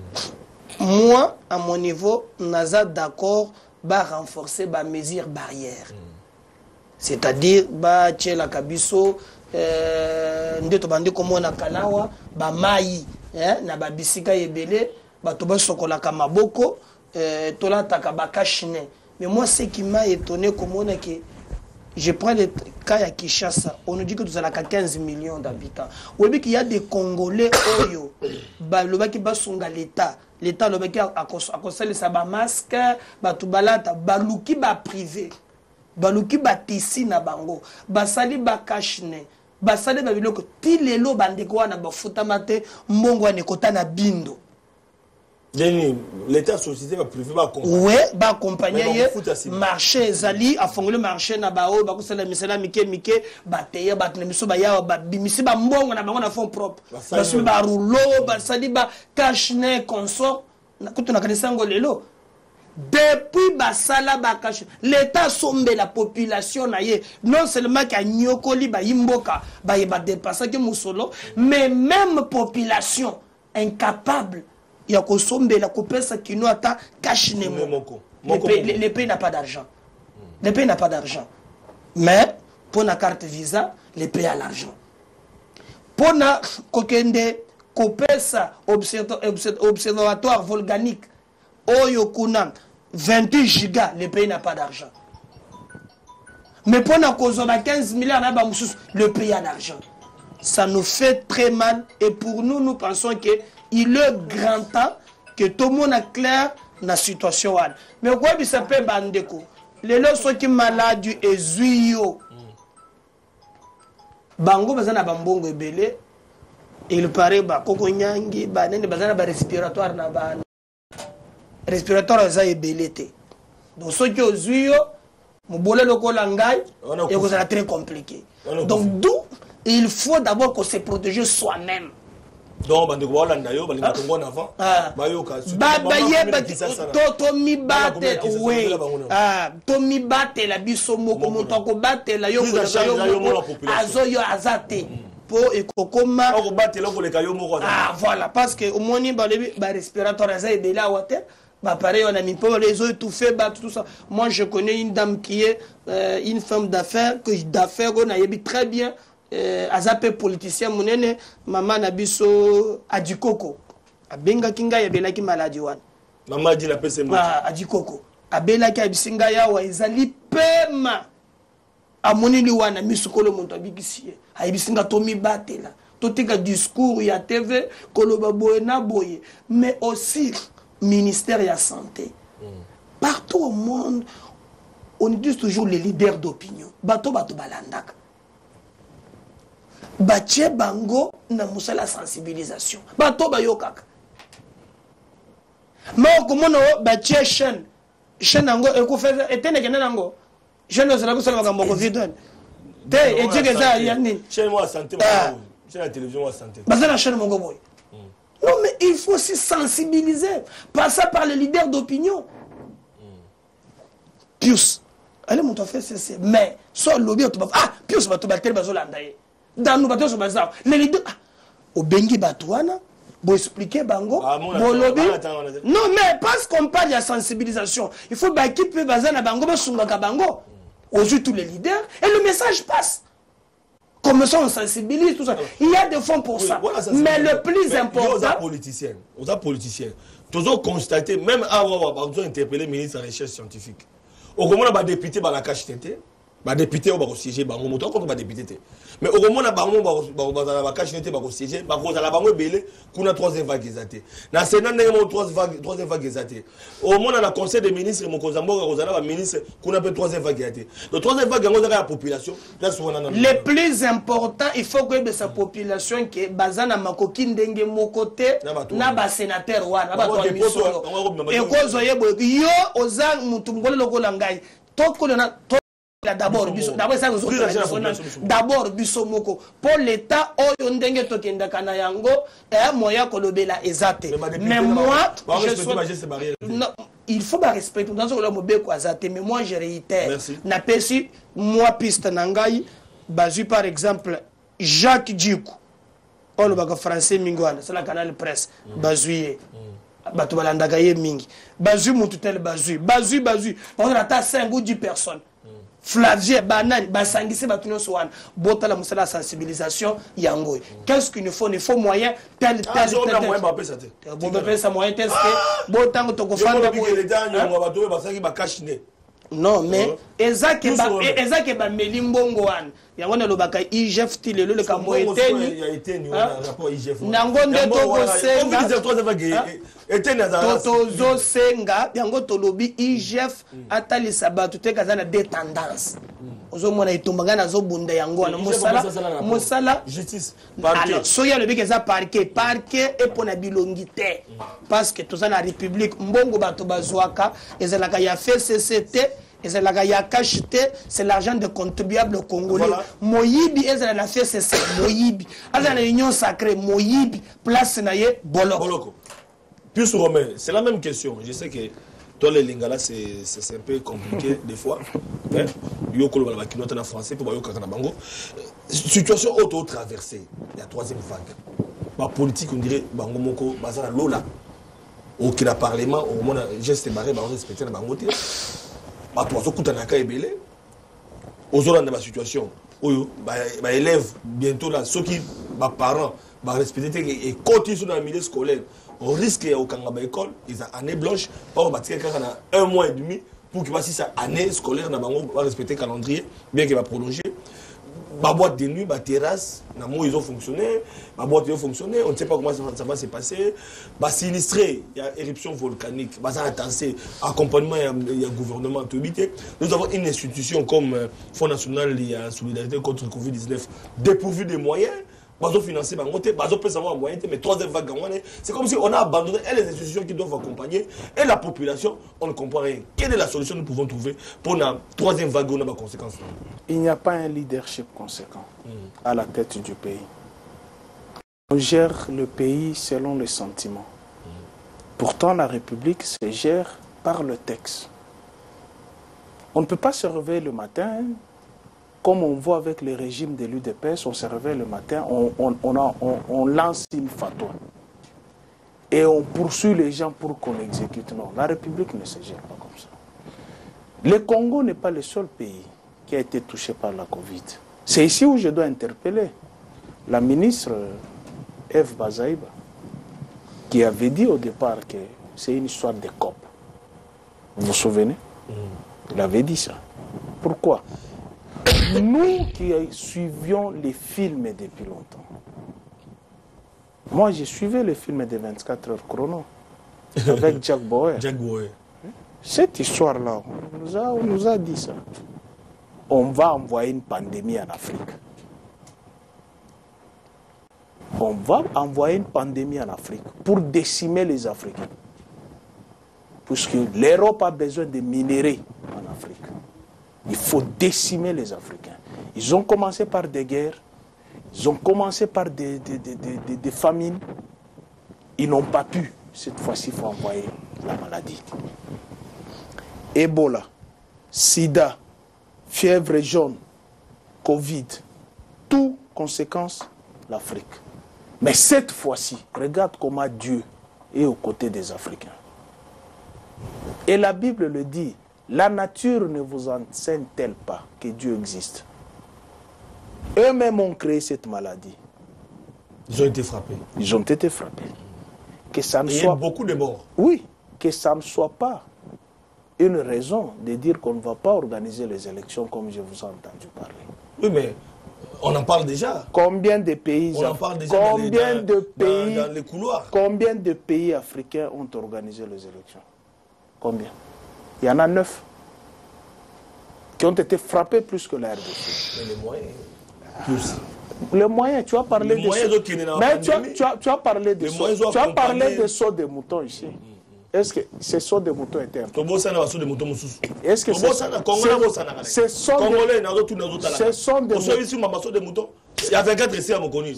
Moi à mon niveau naza d'accord ba renforcer ba mesures barrières. C'est-à-dire ba tchela kabiso ndeto bande komona kalawa ba mai na ba bisika ebele ba to ba sokola ka maboko tola taka ba kashine. Mais moi ce qui m'a étonné komona que je prends le cas à Kinshasa, on nous dit que nous avons 15 millions d'habitants. On dit qu'il y a des Congolais oyo ba lobaki ba songa l'État lobaki a conseillé sa ba masque ba tubalata ba luki ba privé baluki batisi na bango basali bakashne basali babiloko ti lelo bandeko wana bafuta mate mbongo ane kota na bindo Deni l'état société va privé ba accompagner ouais ba accompagner marché zali a fongole marché na bao ba kusala misala mike bateya batne miso ba ya ba bimisi ba mbongo na bango na fond propre basali ba rouleau basali ba kashne consort na kutuna kanisa ngo lelo. Depuis Basala Bakash, l'État sombe la population non seulement qu'il y a Nyokoli Imboka, ba dépasser que Moussolo, mais même population incapable, il y a que sombe la copesse qui nous attend cache le pays n'a pas d'argent. Le pays n'a pas d'argent. Mais pour la carte visa, le pays a l'argent. Pour la kokende copesse observatoire volcanique Oyo Kuna 28 gigas, le pays n'a pas d'argent. Mais pour la cause de 15 milliards, le pays a l'argent. Ça nous fait très mal. Et pour nous, nous pensons qu'il est grand temps que tout le monde est clair dans la situation. Mais quoi il s'appelle Bandeko? Les gens sont qui malades et zuyo. Bango bazana bambongo ebele. Il paraît ba koko nyangi ba nene bazana ba respiratoire na ba respiratoire za ebelete. Donc ceux qui ont zuyo mobole lokola ngai et vous allez très compliqué. Donc d'où il faut d'abord qu'on se protège soi-même. Donc bande ko Hollande yo balinga tongo na avant bayoka to mi bate oui to mi bate la biso moko monto ko bate la yo ko azo yo azate po ekokoma ko bate la ko le kayo moko voilà parce que au moni ba respiratoire za ebela water bah pareil on a mis pas les os étouffés tout ça. Moi je connais une dame qui est une femme d'affaires on a yebi très bien azape politicien monene maman nabiso adikoko abenga kinga yabela ki maladie wan maman dit la pese adikoko abela ki abisinga ya wa ezali pema amoni liwana misukolo muntu abikisi ayibisinga tomi batela totika discours ya TV koloba boye na boye mais aussi ministère de la santé partout au monde on dit toujours les leaders d'opinion bato balandaka batie bango na musala sensibilisation bato bayokaka mais okomona batie chaîne nango ekufeza etene kena nango chaîne ozala kusala makambo covid te ejeke za yani chaîne moi santé chaîne la télévision moi santé baza na chaîne mongo boy non mais il faut aussi sensibiliser passer par les leaders d'opinion Pius allez mon fait c'est mais soit lobby to ah Pius bato batel bazolanda ye dans nous bato so baza les leaders au bengi batwana pour expliquer bango lobby non mais parce qu'on parle de sensibilisation il faut ba qui peut baza na bango ba sungaka bango aux tous les leaders et le message passe comme ça on sensibilise tout ça il y a des fonds pour ça mais le plus important aux politiciens tous ont constaté même avant besoin interpeller ministre de la recherche scientifique au moment ba député ba la cache tete ba député au ba siéger bango moto contre ba député mais au moment na bango ba cache tete ba siéger ba ko la bango belé kuna troisième vague ezate na sénat ndenge troisième vague ezate au moment na conseil des ministres mon kozambo kozala ba ministre kuna pe troisième vague ezate le troisième vague ngo la population le plus important il faut que sa population que bazana makoki ndenge mokote na ba sénateur wana ba to misolo et kozo yebo yo oza mutu ngolo lokola ngai tokolona d'abord biso moko pour l'état oyo ndenge tokenda kana yango moya kolobela ezate mais moi il faut pas respecter dans ce mobeko azate mais moi je réitère na pesi moi piste nangai bazu par exemple Jacques Djikou on le baka français mingwana c'est la canal presse bazuye bato balandaka ye mingi bazu mutu tel bazu on ata 5 ou 10 personnes Flavien Banane basangisi batuno sowana bota la musala sensibilisation yango qu'est-ce qu'il nous faut moyen tel moyen ba pesa te bon ba pesa moyen tel que botango to ko fanda ko bato basaki ba kashine non mais ezake ba melimbongo wana yango na lobaka IGF tilelo le kambo eteni ya eteni na rapport IGF nango nde to ko senga tozo senga yango tolobi IGF atalisa bato te kazana des tendances ozo mona itombanga na zo bunda yango na musala justice parquet so ya lobi keza parquet et pona bilongite parce que toza na république mbongo bato bazwaka ezalaka ya FCCT ezalaka ya cachete c'est l'argent de contribuable congolais moyibi ezala na FCC moyibi azana union sacrée moyibi place na ye boloko. Puis Romain, c'est la même question. Je sais que toi les lingala c'est un peu compliqué des fois. Mais yoko le balaki note en français pour yoko kana bango. Situation auto traversée, la troisième vague. Ma politique on dirait bango moko bazana lola. Au qui la parlement au moment geste barré ba respecter na bango te. Ba to zo kutana ka ebele. Ozora na ba situation. Oyo ba élève bientôt là ceux qui ba parents ba respecter et continuer dans le milieu scolaire. On risque au Kangaba école, ils ont année blanche, or bah tiens quand on a 1 mois et demi pour qu'il passe sa année scolaire na bango va respecter le calendrier, bien qu'il va prolonger. Ma boîte de nuit, ma terrasse, ils ont fonctionné, ma boîte a fonctionné, on ne sait pas comment ça va se passer. Bah sinistré, il y a éruption volcanique, bah ça a tassé, accompagnement il y a gouvernement tout habité. Nous avons une institution comme Fonds national de solidarité contre le Covid-19 dépourvu de moyens. Bazo financer bangote, bazo peut savoir moyen mais troisième vague c'est comme si on a abandonné et les institutions qui doivent accompagner et la population, on ne comprend rien. Quelle est la solution que nous pouvons trouver pour la troisième vague ou la conséquence? Il n'y a pas un leadership conséquent à la tête du pays. On gère le pays selon les sentiments. Pourtant la République se gère par le texte. On ne peut pas se réveiller le matin comme on voit avec les régimes de l'UDPS, on se réveille le matin, on lance une fatwa. Et on poursuit les gens pour qu'on exécute. Non, la République ne se gère pas comme ça. Le Congo n'est pas le seul pays qui a été touché par la Covid. C'est ici où je dois interpeller la ministre Eve Bazaïba, qui avait dit au départ que c'est une histoire de COP. Vous vous souvenez? Il avait dit ça. Pourquoi? Nous qui suivions les films depuis longtemps. Moi, j'ai suivi les films de 24 heures chrono avec Jack Bauer. Jack Bauer. Cette histoire-là, on nous a dit ça. On va envoyer une pandémie en Afrique. On va envoyer une pandémie en Afrique pour décimer les Africains. Puisque l'Europe a besoin de minerais en Afrique. Il faut décimer les Africains. Ils ont commencé par des guerres, ils ont commencé par des famines. Ils n'ont pas pu. Cette fois-ci, il faut envoyer la maladie. Ebola, sida, fièvre jaune, Covid, tout conséquence, l'Afrique. Mais cette fois-ci, regarde comment Dieu est aux côtés des Africains. Et la Bible le dit, la nature ne vous enseigne-t-elle pas que Dieu existe? Eux-mêmes ont créé cette maladie. Ils ont été frappés. Ils ont été frappés. Que ça ne il y soit... a beaucoup de morts. Oui, que ça ne soit pas une raison de dire qu'on ne va pas organiser les élections comme je vous ai entendu parler. Oui, mais on en parle déjà. Combien de pays, On en parle déjà dans les couloirs. Combien de pays africains ont organisé les élections? Combien? Il y en a 9 qui ont été frappés plus que la RDC. Mais les moyens, plus. Les moyens, tu as parlé tu as parlé de sauts de moutons ici. Est-ce que ces sauts de moutons étaient importants? Est-ce que ce sont des moutons? Il y a 24 essais à mon connu.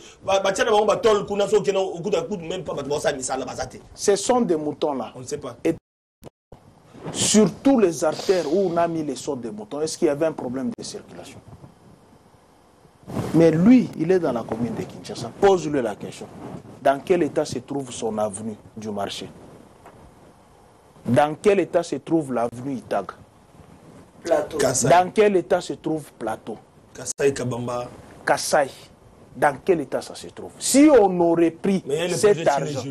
Ce sont des moutons là. On ne sait pas. Et sur tous les artères où on a mis les sauts de moutons, est-ce qu'il y avait un problème de circulation? Mais lui, il est dans la commune de Kinshasa. Pose-lui la question. Dans quel état se trouve son avenue du marché? Dans quel état se trouve l'avenue Itag? Plateau. Dans quel état se trouve Plateau? Kassai Kabamba. Kassai. Dans quel état ça se trouve? Si on aurait pris cet argent...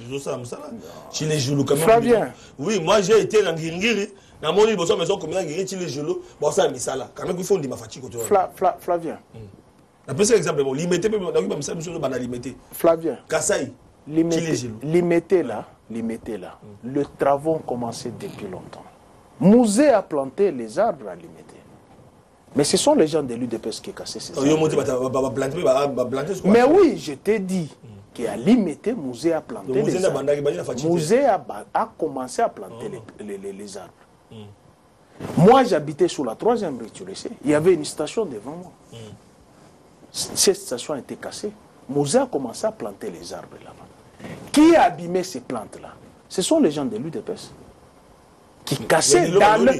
Flavien. Oui, moi j'ai été dans Ngiri. Dans mon livre, maison comme ça, Ngiri, Gelou. Bon, ça, Misala. Quand même, il faut dire ma fatigue. Flavien. Après, c'est l'exemple. Limité, Flavien. Kassai. Limité là. Les travaux ont commencé depuis longtemps. Musée a planté les arbres à limiter. Mais ce sont les gens de l'UDPS qui ont cassé ces arbres. Mais oui, je t'ai dit qu'à limiter, Musée a planté les arbres. Musée a commencé à planter les arbres. Moi, j'habitais sur la 3e rue, tu le sais. Il y avait une station devant moi. Cette station a été cassée. Musée a commencé à planter les arbres là-bas. Qui a abîmé ces plantes-là? Ce sont les gens de l'UDPS qui cassaient dans le...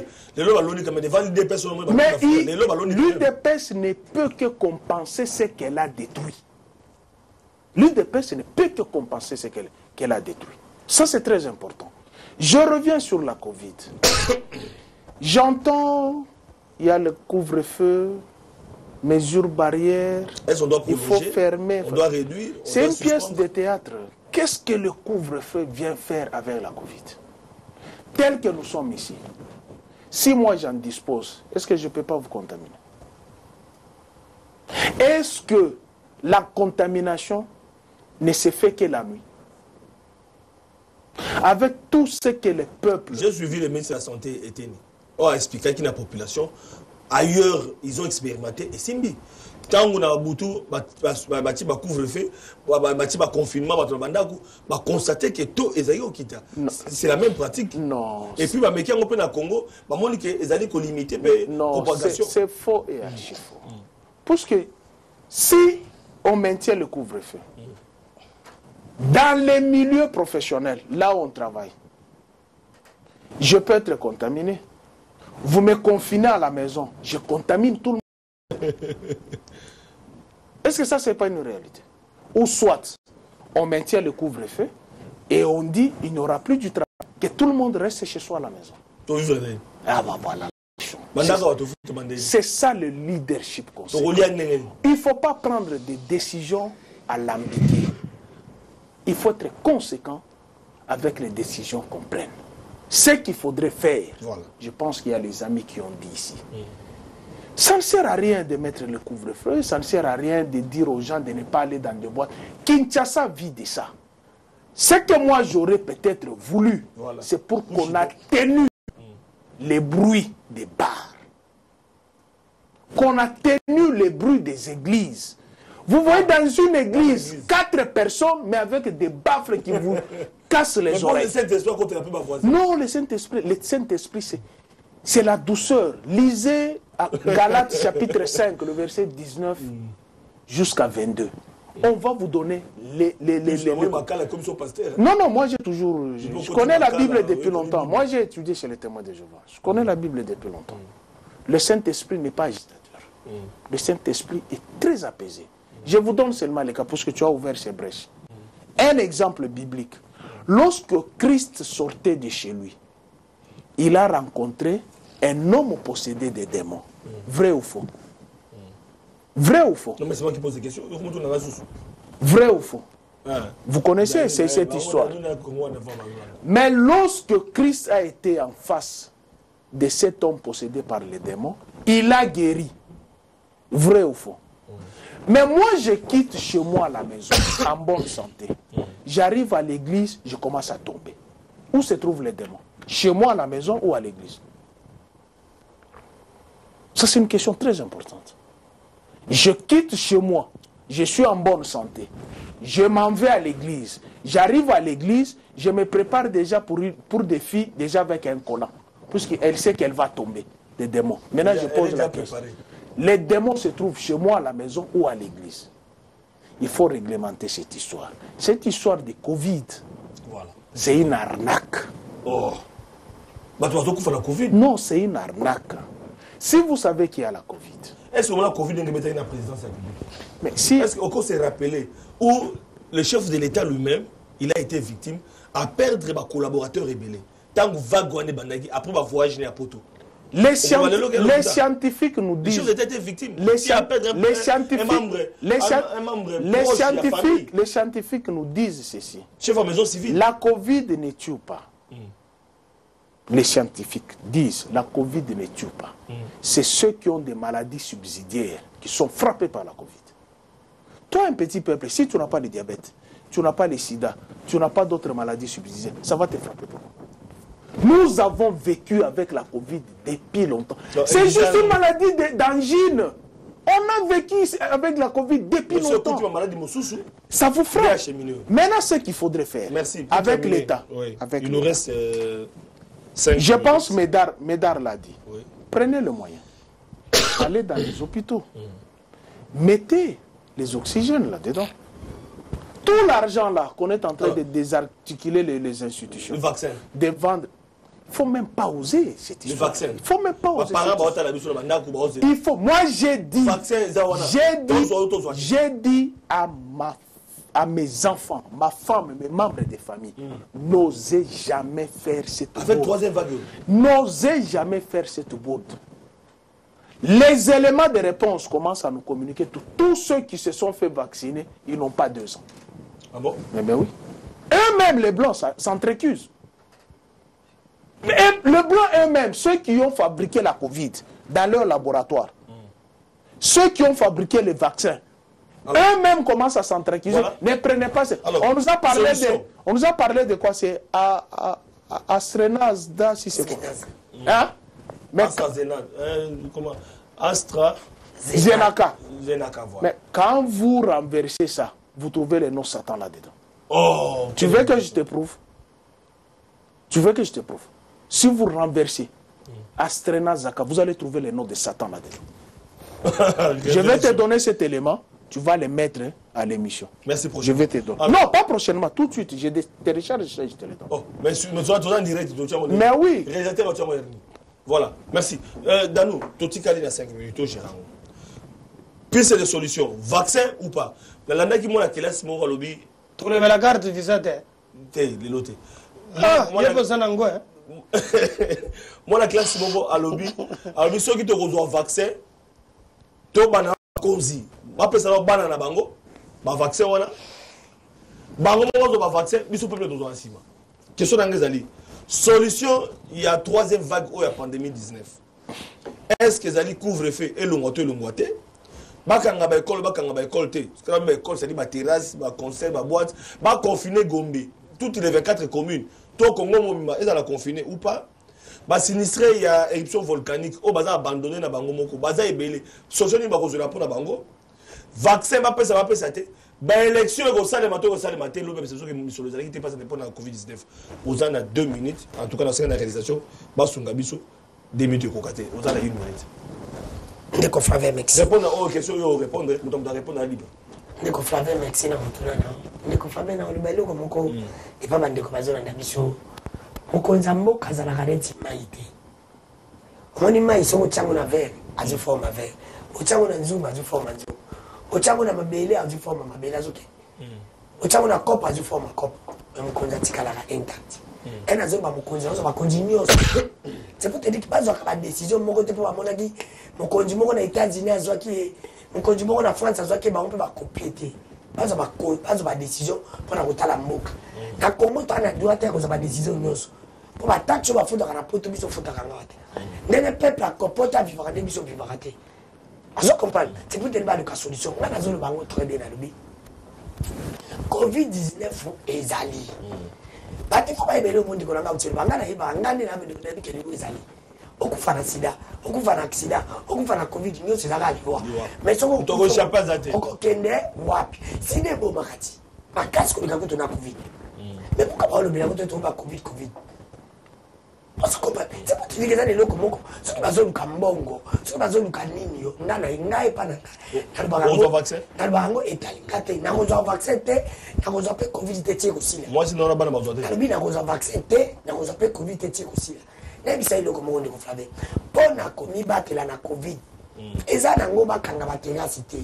Mais l'UDPS ne peut que compenser ce qu'elle a détruit. L'UDPS ne peut que compenser ce qu'elle a détruit. Ça, c'est très important. Je reviens sur la Covid. J'entends, il y a le couvre-feu, mesures barrières, il faut fermer. On doit réduire. C'est une pièce de théâtre. Qu'est-ce que le couvre-feu vient faire avec la Covid? Tel que nous sommes ici. Si moi j'en dispose, est-ce que je ne peux pas vous contaminer? Est-ce que la contamination ne se fait que la nuit? Avec tout ce que le peuple... J'ai suivi le ministre de la Santé, Eteni. On a expliqué qu'il y a une population. Ailleurs, ils ont expérimenté. Et Simbi. Quand on a boutou, couvre-feu, confinement, on a constaté que tout est au Kita. C'est la même pratique. Non. Et puis, on peut dans Congo, on dit qu'ils allaient limiter la propagation. C'est faux et archi faux. Parce que si on maintient le couvre-feu, dans les milieux professionnels, là où on travaille, je peux être contaminé. Vous me confinez à la maison, je contamine tout le monde. Est-ce que ça, ce n'est pas une réalité? Ou soit, on maintient le couvre-feu et on dit qu'il n'y aura plus du travail, que tout le monde reste chez soi à la maison. Ah bah voilà. C'est ça le leadership qu'on sait. Il ne faut pas prendre des décisions alambiquées. Il faut être conséquent avec les décisions qu'on prenne. Ce qu'il faudrait faire, voilà. Je pense qu'il y a les amis qui ont dit ici. Ça ne sert à rien de mettre le couvre-feu, ça ne sert à rien de dire aux gens de ne pas aller dans des boîtes. Kinshasa vit de ça. Ce que moi j'aurais peut-être voulu, c'est pour qu'on atténue les bruits des bars, qu'on atténue les bruits des églises. Vous voyez dans une église, 4 personnes, mais avec des baffles qui vous cassent les oreilles. Non, le Saint-Esprit, c'est la douceur. Lisez à Galates chapitre 5, le verset 19 jusqu'à 22. On va vous donner les... Non, non, moi j'ai toujours... Je connais la Bible depuis longtemps. Moi j'ai étudié chez les témoins de Jéhovah. Je connais la Bible depuis longtemps. Le Saint-Esprit n'est pas agitateur. Le Saint-Esprit est très apaisé. Je vous donne seulement les cas, parce que tu as ouvert ces brèches. Un exemple biblique. Lorsque Christ sortait de chez lui, il a rencontré un homme possédé de démons. Vrai ou faux? Vrai ou faux? Non, mais c'est moi qui pose des questions. Vrai ou faux? Vous connaissez cette histoire. Mais lorsque Christ a été en face de cet homme possédé par les démons, il a guéri. Vrai ou faux? Mais moi, je quitte chez moi à la maison, en bonne santé. J'arrive à l'église, je commence à tomber. Où se trouvent les démons? Chez moi à la maison ou à l'église? Ça, c'est une question très importante. Je quitte chez moi, je suis en bonne santé. Je m'en vais à l'église. J'arrive à l'église, je me prépare déjà pour des filles, déjà avec un collant. Puisqu'elle sait qu'elle va tomber, des démons. Maintenant, je pose la question. Les démons se trouvent chez moi à la maison ou à l'église. Il faut réglementer cette histoire. Cette histoire de Covid, c'est une arnaque. Oh. Bah, tu vas te faire la Covid? Non, c'est une arnaque. Si vous savez qu'il y a la Covid. Est-ce que la Covid est une présidence de la République? Mais si. Est-ce qu'on s'est rappelé où le chef de l'État lui-même, il a été victime à perdre ses collaborateurs rébellés. Tant que Vagouane Bandagi, après va voyager à Poto. Les scientifiques nous disent. Le chef d'État était victime. Les scientifiques nous disent ceci. Chef de maison civile. La Covid ne tue pas. Les scientifiques disent la Covid ne tue pas. C'est ceux qui ont des maladies subsidiaires qui sont frappés par la Covid. Toi, un petit peuple, si tu n'as pas le diabète, tu n'as pas le sida, tu n'as pas d'autres maladies subsidiaires, ça va te frapper. Nous avons vécu avec la Covid depuis longtemps. C'est juste une maladie d'angine. On a vécu avec la Covid depuis longtemps. Ça vous frappe. Maintenant, ce qu'il faudrait faire avec l'État. Il nous reste 5 Je pense, Médard l'a dit. Prenez le moyen. Allez dans les hôpitaux. Mettez les oxygènes là-dedans. Tout l'argent là qu'on est en train de désarticuler les institutions. Le vaccin. De vendre. Il ne faut même pas oser cette histoire. Le vaccin. Il ne faut même pas oser. Il faut. Moi j'ai dit. J'ai dit à mes enfants, ma femme, mes membres de famille, n'osez jamais faire cette bourde. Avec troisième vague. N'osez jamais faire cette bourde. Les éléments de réponse commencent à nous communiquer. Tous ceux qui se sont fait vacciner, ils n'ont pas 2 ans. Ah bon? Eh bien oui. Eux-mêmes, les Blancs, s'entrecusent. Les Blancs eux-mêmes, ceux qui ont fabriqué la Covid dans leur laboratoire, ceux qui ont fabriqué les vaccins, eux-mêmes commencent à s'entrecuser. Voilà. Ne prenez pas ça. On nous a parlé de quoi? C'est AstraZeneca, si c'est quoi? Hein? Comment? AstraZeneca. Voilà. Mais quand vous renversez ça, vous trouvez les noms Satan là-dedans. Oh, tu veux que je te prouve? Tu veux que je te prouve? Si vous renversez AstraZeneca, vous allez trouver les noms de Satan là-dedans. Je vais te donner cet élément. Tu vas les mettre à l'émission. Merci, prochainement. Je vais te donner. Non, pas prochainement, tout de suite. Je télécharge ça et je te le donne. Oh, mais tu vas en direct. Mais oui. Voilà, merci. Danou, tu as dit 5 minutes, Gérard. Puis c'est des solutions. Vaccin ou pas? La qui m'a la classe, mon lobby. Tu lèves la carte, tu sais. T'es les lotés. Ah, il y a besoin d'angoisse. Moi, la classe, mon à lobby, ceux qui te reçoivent vaccin, tu as causi. Je vais faire banana bango, vaccin wana. Bango mo vaccin, biso peuple dozo asima. Question d'anglais ali. Solution, il y a 3e vague ou la pandémie 19. est-ce que ezali couvre-feu elongwa bakanga ba école te parce que ba école c'est ba terrasse ba concert ba boîte ba confiner Gombe toutes les 24 communes to Congo mobimba ezala confiné ou pas ba sinistré il y a éruption volcanique au baza abandonné na bango moko baza ebele solution ba kozela pour na bango vaccin ba pesa te ba élection ko sale matin lobe c'est sûr que misolo ezali te passe pour na Covid-19 aux en a 2 minutes en tout cas dans la réalisation ba sunga biso 2 minutes ko kate aux en a 1 minute. Ndeko Flavien merci. Répondre aux questions yo répondre nous doit répondre à libre. Ndeko Flavien merci na mutuna na. Ndeko Flavien na olibelo ko moko e pa bandeko bazona na biso. Mokonza mboka za la gareti maite. Omoni mai so chango na verre azu forma verre. Ochango na nzuma azu forma nzuma. Ochango na mabele azu forma mabele azuke. Ochango na kopa azu forma kopa. Mokonza tikala ka intact. Ena zo ba mokonza zo ba continuer. C'est pour te dire que pas de décision moko te pour amona ki mokonzi moko na États-Unis azwaki mokonzi moko na France azwaki ba on peut ba copier te. Pas ba décision pour na kotala mboka. Na Congo to na droit te ko ba décision nyonso. Pour ba tacho ba foto kana poto biso foto kana ngate. Ndene peuple akopota vivre de biso vivre te. Azo comprendre. C'est pour te dire ba de solution. Na zo le bango très bien na lobi. Covid-19 ezali. Bati faut pas ebele omundi ko nanga utshela bangana hiba ngani na bende kudabi kele ezali. Okufa na sida, okufa na accident, okufa na covid nyonso ezaka liwa. Mais soko to chapa zate. Okokende wapi? Sine bo makati. Makasi ko bikakuto na covid. Mais pourquoi pas le bien ko to ba covid. Parce que c'est pas tu dis que ça les locaux moko. Ce qui va zone kambongo, ce qui va zone kanini yo. Ngana ngai pa na. On vaccin. Talbango etalikate na ko vaccin te, na ko pe covid te tiko sila. Moi sinon na bana bazo te. Alobi na ko vaccin te, na ko pe covid te tiko sila. Na bisa iloko moko ndeko Flavien. Pona ko mi batela na covid. Eza na ngo bakanga batela cité.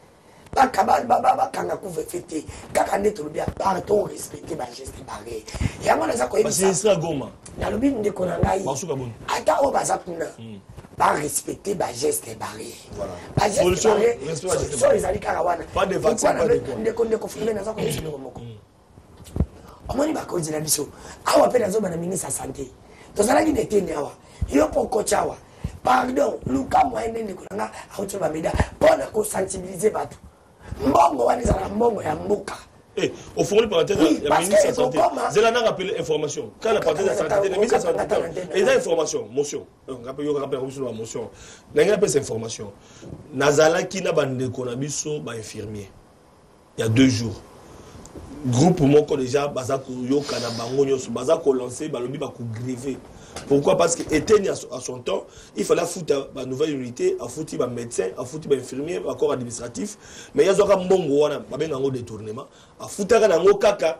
Bakanga couvre-feu kaka nde tolobi to respecter ba geste barrière yango naza ko yebisa parce que Goma nalobi ndeko na ngai ata o baza kuna ba respecter ba geste barrière ba geste barrière so ezali kaka wana pas de vaccin pas de quoi ndeko Flavien naza ko yebisa ndeko moko omoni bakonzi na biso awa pe nazo bana ministre santé tozalaki neteni awa yo poko chawa pardon luka moyenne ndeko na nga auto ba meda pona ko sensibiliser bato mbongo wana ezala mbongo ya mboka. Au fond, le parenthèse, il y a ministre de la santé. Je l'ai rappelé information. Quand la parenthèse de la santé, le ministre de la santé, il y a information, motion. Rappelez la motion. Il y a cette information. Nazala qui n'a pas de conabiso, infirmier. Il y a 2 jours. Groupe pour moi, déjà, Bazako Yoka, Bango, Bazako lancé, Balobi, Bakou grévé. Pourquoi? Parce qu'Éteigne à son temps, il fallait foutre une nouvelle unité, à foutre un médecin, à foutre un infirmier, un corps administratif. Mais il y a un bongo, un détournement, à foutre un kaka,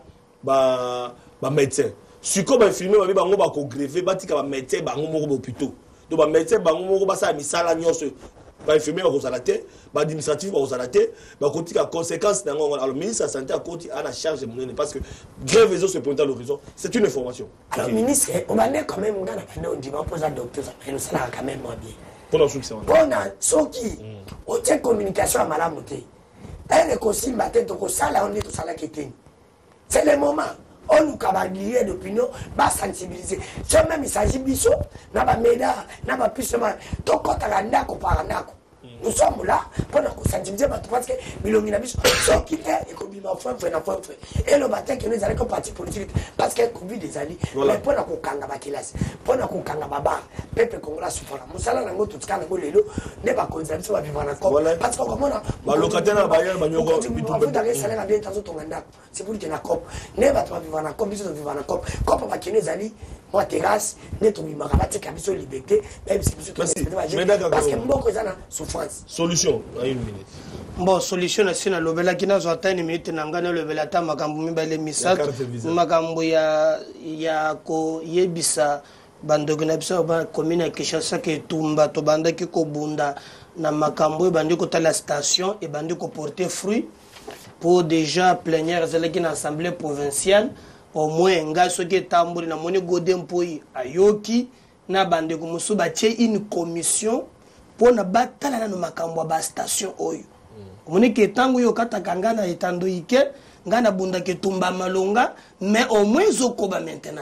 un médecin. Si comme infirmier, il y a un greffé, il y a un médecin, il y a un hôpital. Donc, un médecin, il y a un médecin, infirmier va relater, administratif va relater, va continuer à conséquence. Alors, le ministre de la Santé a continué à la charge de mon parce que grève les autres se pointe à l'horizon. C'est une information. Alors, ministre, on va quand même, on dit, on pose un docteur, ça va quand même moins bien. Pour la succès. Pour ceux qui ont une communication à Malamoté, elle est aussi matin, donc ça, là, on est tout ça là qui est. C'est le moment. On nous caballier d'opinion, va sensibiliser. Si même il s'agit de biso, n'a pas méda, n'a pas plus seulement. Donc quand on a un accord par un accord, nous sommes là pour nous sensibiliser parce que Bilongi n'a biso, ce qui est, et qu'on dit ma frère, et le matin que nous allons comme parti politique, parce qu'il y a Covid des alliés, mais pour nous kanga bakilas, pour nous kanga baba, peuple congolais souffrant. Moussala n'a pas tout ce qu'on a volé, n'est pas considéré sur la vivre en accord. Parce qu'on a. Locataire à Bayern, c'est pour dire la COP. N'est pas vivre en accord, bisous vivre en accord. COP va qu'il nous allie, moi terrasse, n'est pas vivre en accord, c'est liberté, même si bisous parce que beaucoup de souffrance. Solution, en 1 minute. Bon, solution c'est na lobela kina zo ata 1 minute na ngana lobela ta makambo mibale misatu makambo ya ko yebisa bandoko na biso ba commune ya Kinshasa ke tumba to banda ki ko bunda na makambo bandi ko tala station et bandi ko porter fruit pour déjà plénière zeleki na assemblée provinciale au moins nga soki tamboli na moni godem poi ayoki na bandi ko musu ba tie une commission pour na batala na makambo ba station oyo moni ke tango yo kata kangana etando ike ngana bunda ke tumba malonga mais au moins zokoba maintenant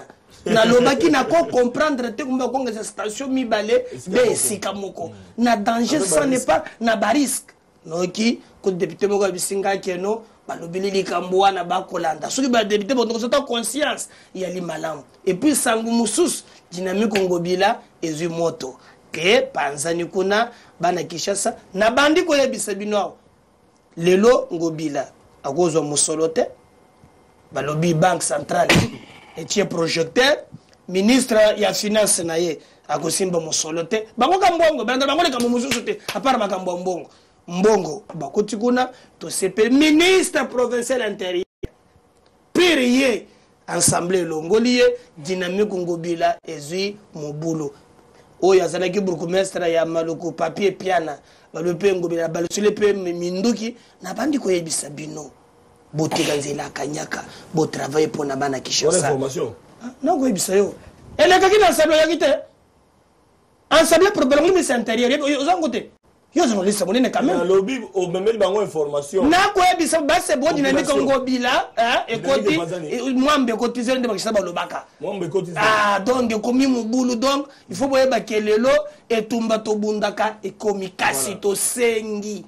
nalobaki nako comprendre te kumba konga station mibale be esika moko na danger ça n'est pas na barisque noki ko député moko bisinga keno balobeli likambo wana bakolanda soki ba député bon donc conscience ya limalam et puis sangu musus dynamique ngobila ezui moto ke panzani kuna bana Kinshasa na bandi ko yebisa bino lelo ngobila akozwa musolote balobi banque centrale etie projecteur ministre ya finance na ye akosimba musolote bango kambongo banda bango leka mususu te apart makambo mbongo mbongo bakoti kuna to sepe ministre provincial intérieur pirier assemblée longolier dynamique ngobila ezui mobulu oyo azalaki bourgmestre ya Maloko papier piana balope ngobila balosule pe minduki na bandi ko yebisa bino botika nzela kanyaka bo travailler pour na bana Kinshasa information non ko yebisa yo ele ka kina assemblée ya kite assemblée problème mais c'est intérieur yo zangote yo journaliste monene quand même lobby au même bango information na ko yebisa ba c'est bon dynamique ngobila et koti mwambe kotiser nde bakisa balobaka mwambe kotiser donc komi mubulu donc il faut boyeba kelelo etumba tobundaka ekomi kasi tosengi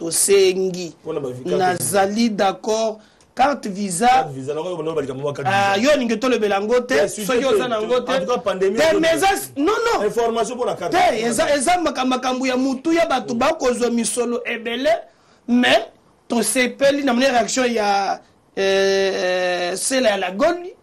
nazali d'accord carte visa yo ninge tolobela ngo te soki oza nango te non information pour la carte eza makambo ya mutu ya bato bakozwa misolo ebele mais tosepeli na mone réaction ya sela ya lagoni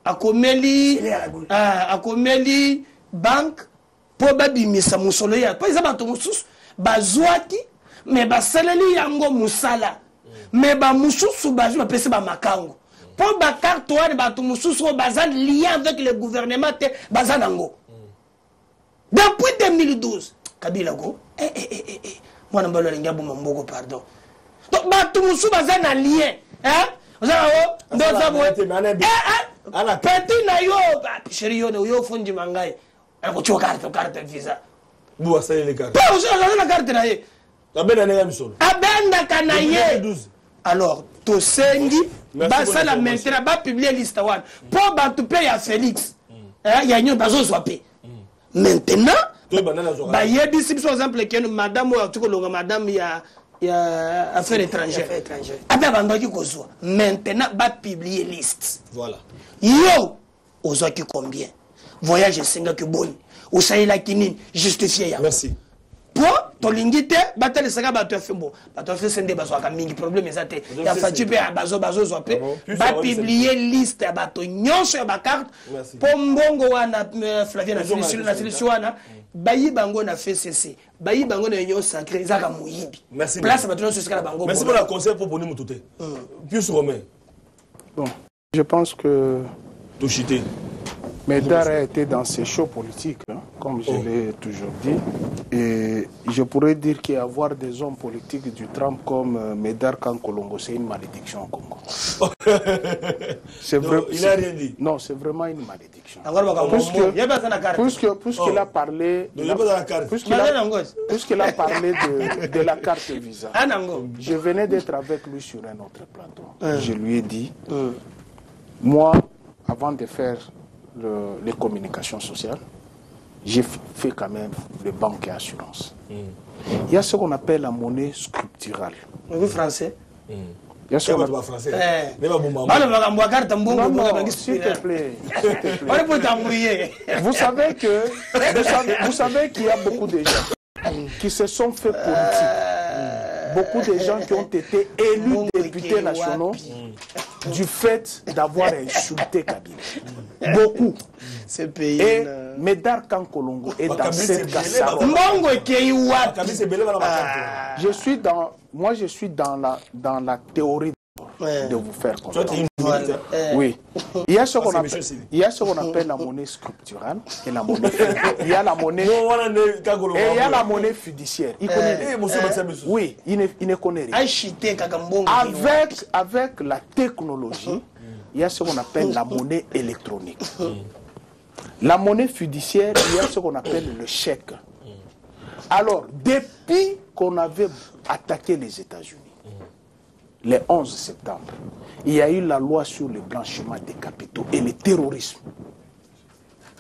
akomeli banque po babimisa musolo ya po eza bato mosusu bazwaki mais basaleli yango musala mais ba mususu bazwi bapesi ba makango po ba carte wana bato mususu baza lien avec le gouvernement te baza nango depuis 2012 Kabila go mwana mbalo linga buma mboko pardon donc bato mususu baza na lien ozawo ndoza bo petit na yo chéri yo fundi mangai ko choka carte visa bo asale les cartes po ozawo na carte na ye abenda kanaye alors tosengi basala maintenant ba publier liste wana po bato pe ya Félix ya nyo bazozwa pe maintenant bayebisi biso exemple que madame ou tukolonga madame ya affaires étrangères aba bandaki kozwa maintenant ba publier liste voilà yo ozwaki combien voyage singa que boni osaila kinini justifier ya merci pour tolingi te batele saka bato fait bon bato fait sende bazo ka mingi problème ezate ya fatu pe bazo zo pe ba publier liste ya bato nyonso ya ba carte po mbongo wana Flavien na solution wana bayi bango na FCC bayi bango na union sacrée zaka muyibi place bato nyonso saka bango merci pour la conseil pour bonner mututé plus Romain bon je pense que Toshité Médard a été dans ses shows politiques, hein, comme je l'ai toujours dit. Et je pourrais dire qu'avoir des hommes politiques du Trump comme Médard Kankolongo, c'est une malédiction au Congo. Il n'a rien dit. Non, c'est vraiment une malédiction. Puisqu'il a parlé de la carte visa, je venais d'être avec lui sur un autre plateau. Je lui ai dit, moi, avant de faire les communications sociales, j'ai fait quand même les banques et assurances. Il y a ce qu'on appelle la monnaie scripturale. Vous français? Il y a ce qu'on appelle français. S'il te plaît. Vous savez qu'il y a beaucoup de gens qui se sont fait politiques. Beaucoup de gens qui ont été élus députés nationaux du fait d'avoir insulté Kabila. Beaucoup. Et Médard Kankolongo est dans cette casserole. Je suis dans la théorie de vous faire comprendre. Oui. Il y a ce qu'on appelle la monnaie scripturale et la monnaie il y a la monnaie et il y a la monnaie fiduciaire. Il connaît. Oui, il ne connaît rien. Avec la technologie, il y a ce qu'on appelle la monnaie électronique. La monnaie fiduciaire, il y a ce qu'on appelle le chèque. Alors, depuis qu'on avait attaqué les États-Unis, le 11 septembre, il y a eu la loi sur le blanchiment des capitaux et le terrorisme.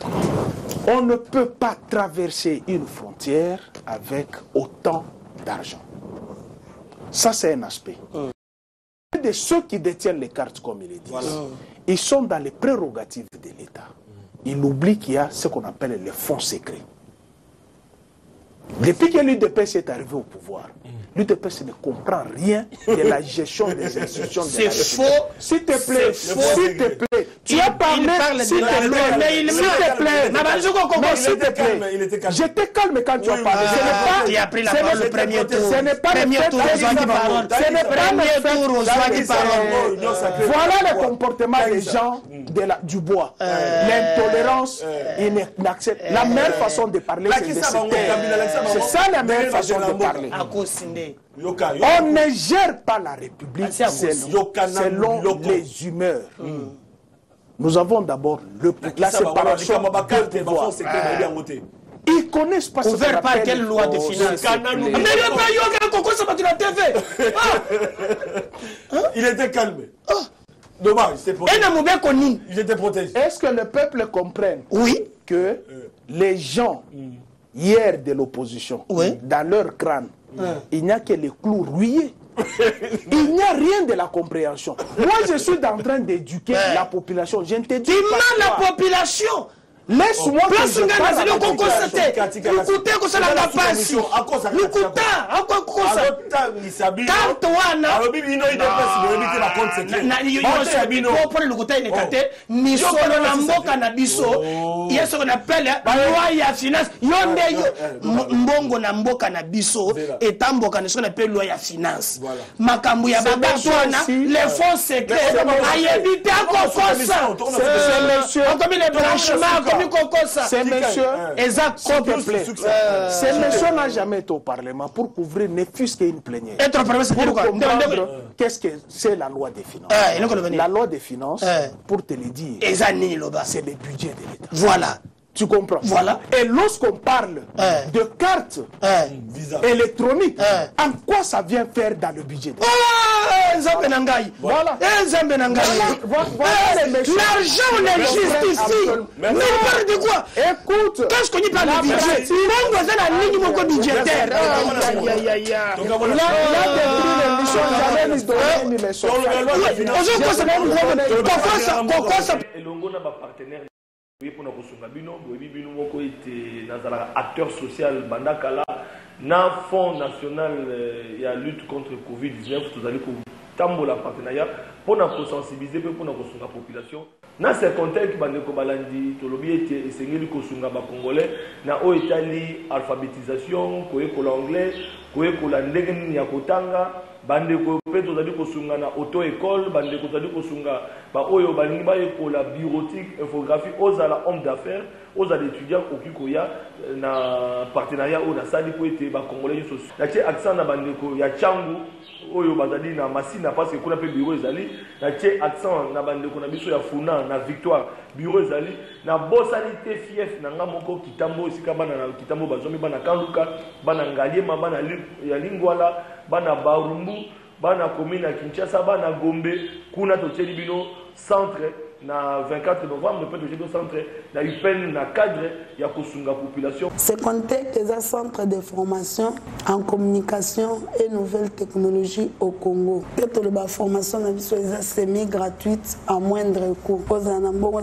On ne peut pas traverser une frontière avec autant d'argent. Ça, c'est un aspect. De ceux qui détiennent les cartes, comme ils le disent, ils sont dans les prérogatives de l'État. Ils oublient qu'il y a ce qu'on appelle les fonds secrets. Depuis que l'UDPS est arrivé au pouvoir, l'UDPS ne comprend rien de la gestion des institutions de la République. C'est faux. S'il te plaît, s'il te plaît. Tu as parlé, s'il te plaît, mais il s'il te plaît, mais s'il te plaît. J'étais calme quand tu as parlé. Tu as pris la parole le premier tour. Ce n'est pas le fait Ce n'est pas le fait. Voilà le comportement des gens du bois. L'intolérance, la meilleure façon de parler, c'est de se taire. C'est ça la meilleure façon de parler. On ne gère pas la République selon les humeurs. Nous avons d'abord la séparation des pouvoirs. Ils ne connaissent pas ce qu'on ouvert par appelle quelle loi de finances? Mais le pas yoga Coco ça tu la TV. Il était calme. Dommage, il était protégé. Est-ce que le peuple comprenne que les gens hier de l'opposition, dans leur crâne, il n'y a que les clous rouillés. Il n'y a rien de la compréhension. Moi, je suis en train d'éduquer la population. Je ne te dis pas la population. Laisse-moi place ngana zilo kokosete lukute kosala kapasi lukuta akokosa carte wana pour lukuta il était misolo na mboka na biso yeso na pele loi ya finance yonde mbongo na mboka na biso etamboka na na pele loi ya finance makambu ya babatu wana les fonds secrets ayebite akokosa comme les branchements ces messieurs, ces messieurs n'ont jamais été au Parlement pour couvrir ne fût-ce qu'une plénière. Pour comprendre qu'est-ce que c'est la loi des finances. La loi des finances, pour te le dire, c'est le budget de l'État. Voilà. Tu comprends? Voilà. Et lorsqu'on parle de cartes électroniques, en quoi ça vient faire dans le budget? Voilà. L'argent, on l'existe ici. Mais on parle de quoi? Écoute. Qu'est-ce qu'on y parle de budget? Même vous avez la ligne beaucoup budgétaire. Pour kosunga bino boyebi bino moko ete nazala acteur social bandakala na fonds national ya lutte contre Covid-19 tozali ko tambola partenariat pour na sensibiliser pe pour na kosunga population na ce contexte bandeko balandi tolobi ete esengeli kosunga ba congolais na o etali alphabétisation koyekola anglais koyekola ndenge nini ya kotanga bandeko pe tozali kosunga na auto école bandeko tozali kosunga ba oyo balingi bayekola bureautique infographie ozala homme d'affaires ozala étudiant okikoya na partenariat o na sali ko ete ba congolais nyonso na tie accent na bandeko ya changu oyo bazali na masina parce que kuna pe bureau ezali na tie accent na bandeko na biso ya funa na victoire bureau ezali na bosali te fief na nga moko kitambo esika bana na kitambo bazomi bana kanluka bana ngaliema bana ya lingwala bana barumbu bana commune ya Kinshasa bana Gombe kuna totieli bino centre na 24 novembre peut totieli centre na UPN na cadre ya kosunga population. Ce contexte est un centre de formation en communication et nouvelles technologies au Congo. Peut-être la formation na biso est semi-gratuite à moindre coût. Ozanambongo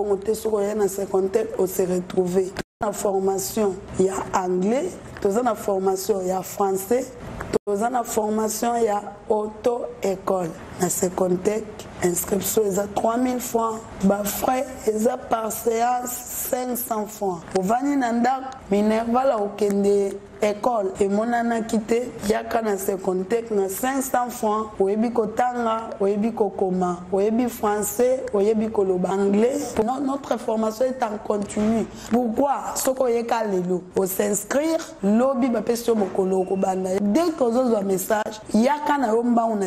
te ce contexte on se retrouver. La formation il y a anglais, dans la formation il y a français. Dans la formation, il y a auto-école. Dans ce contexte, inscription est à 3000 francs. Frais est à par séance 500 francs. Pour venir dans Minerva, là, au école, et mon ana quitté, il y a dans ce contexte, 500 francs. Au Ebiko Tanga, au Ebiko Koma, au Ebi français, au Ebiko anglais. Notre formation est en continu. Pourquoi? Ce qu'on y a lelo, au s'inscrire, lobby ba question mokolo ko banda. Dès que vous avez un message, il y a kana yomba on a.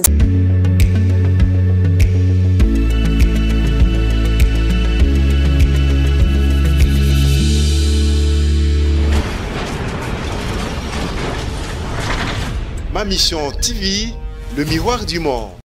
Ma mission TV, le miroir du monde.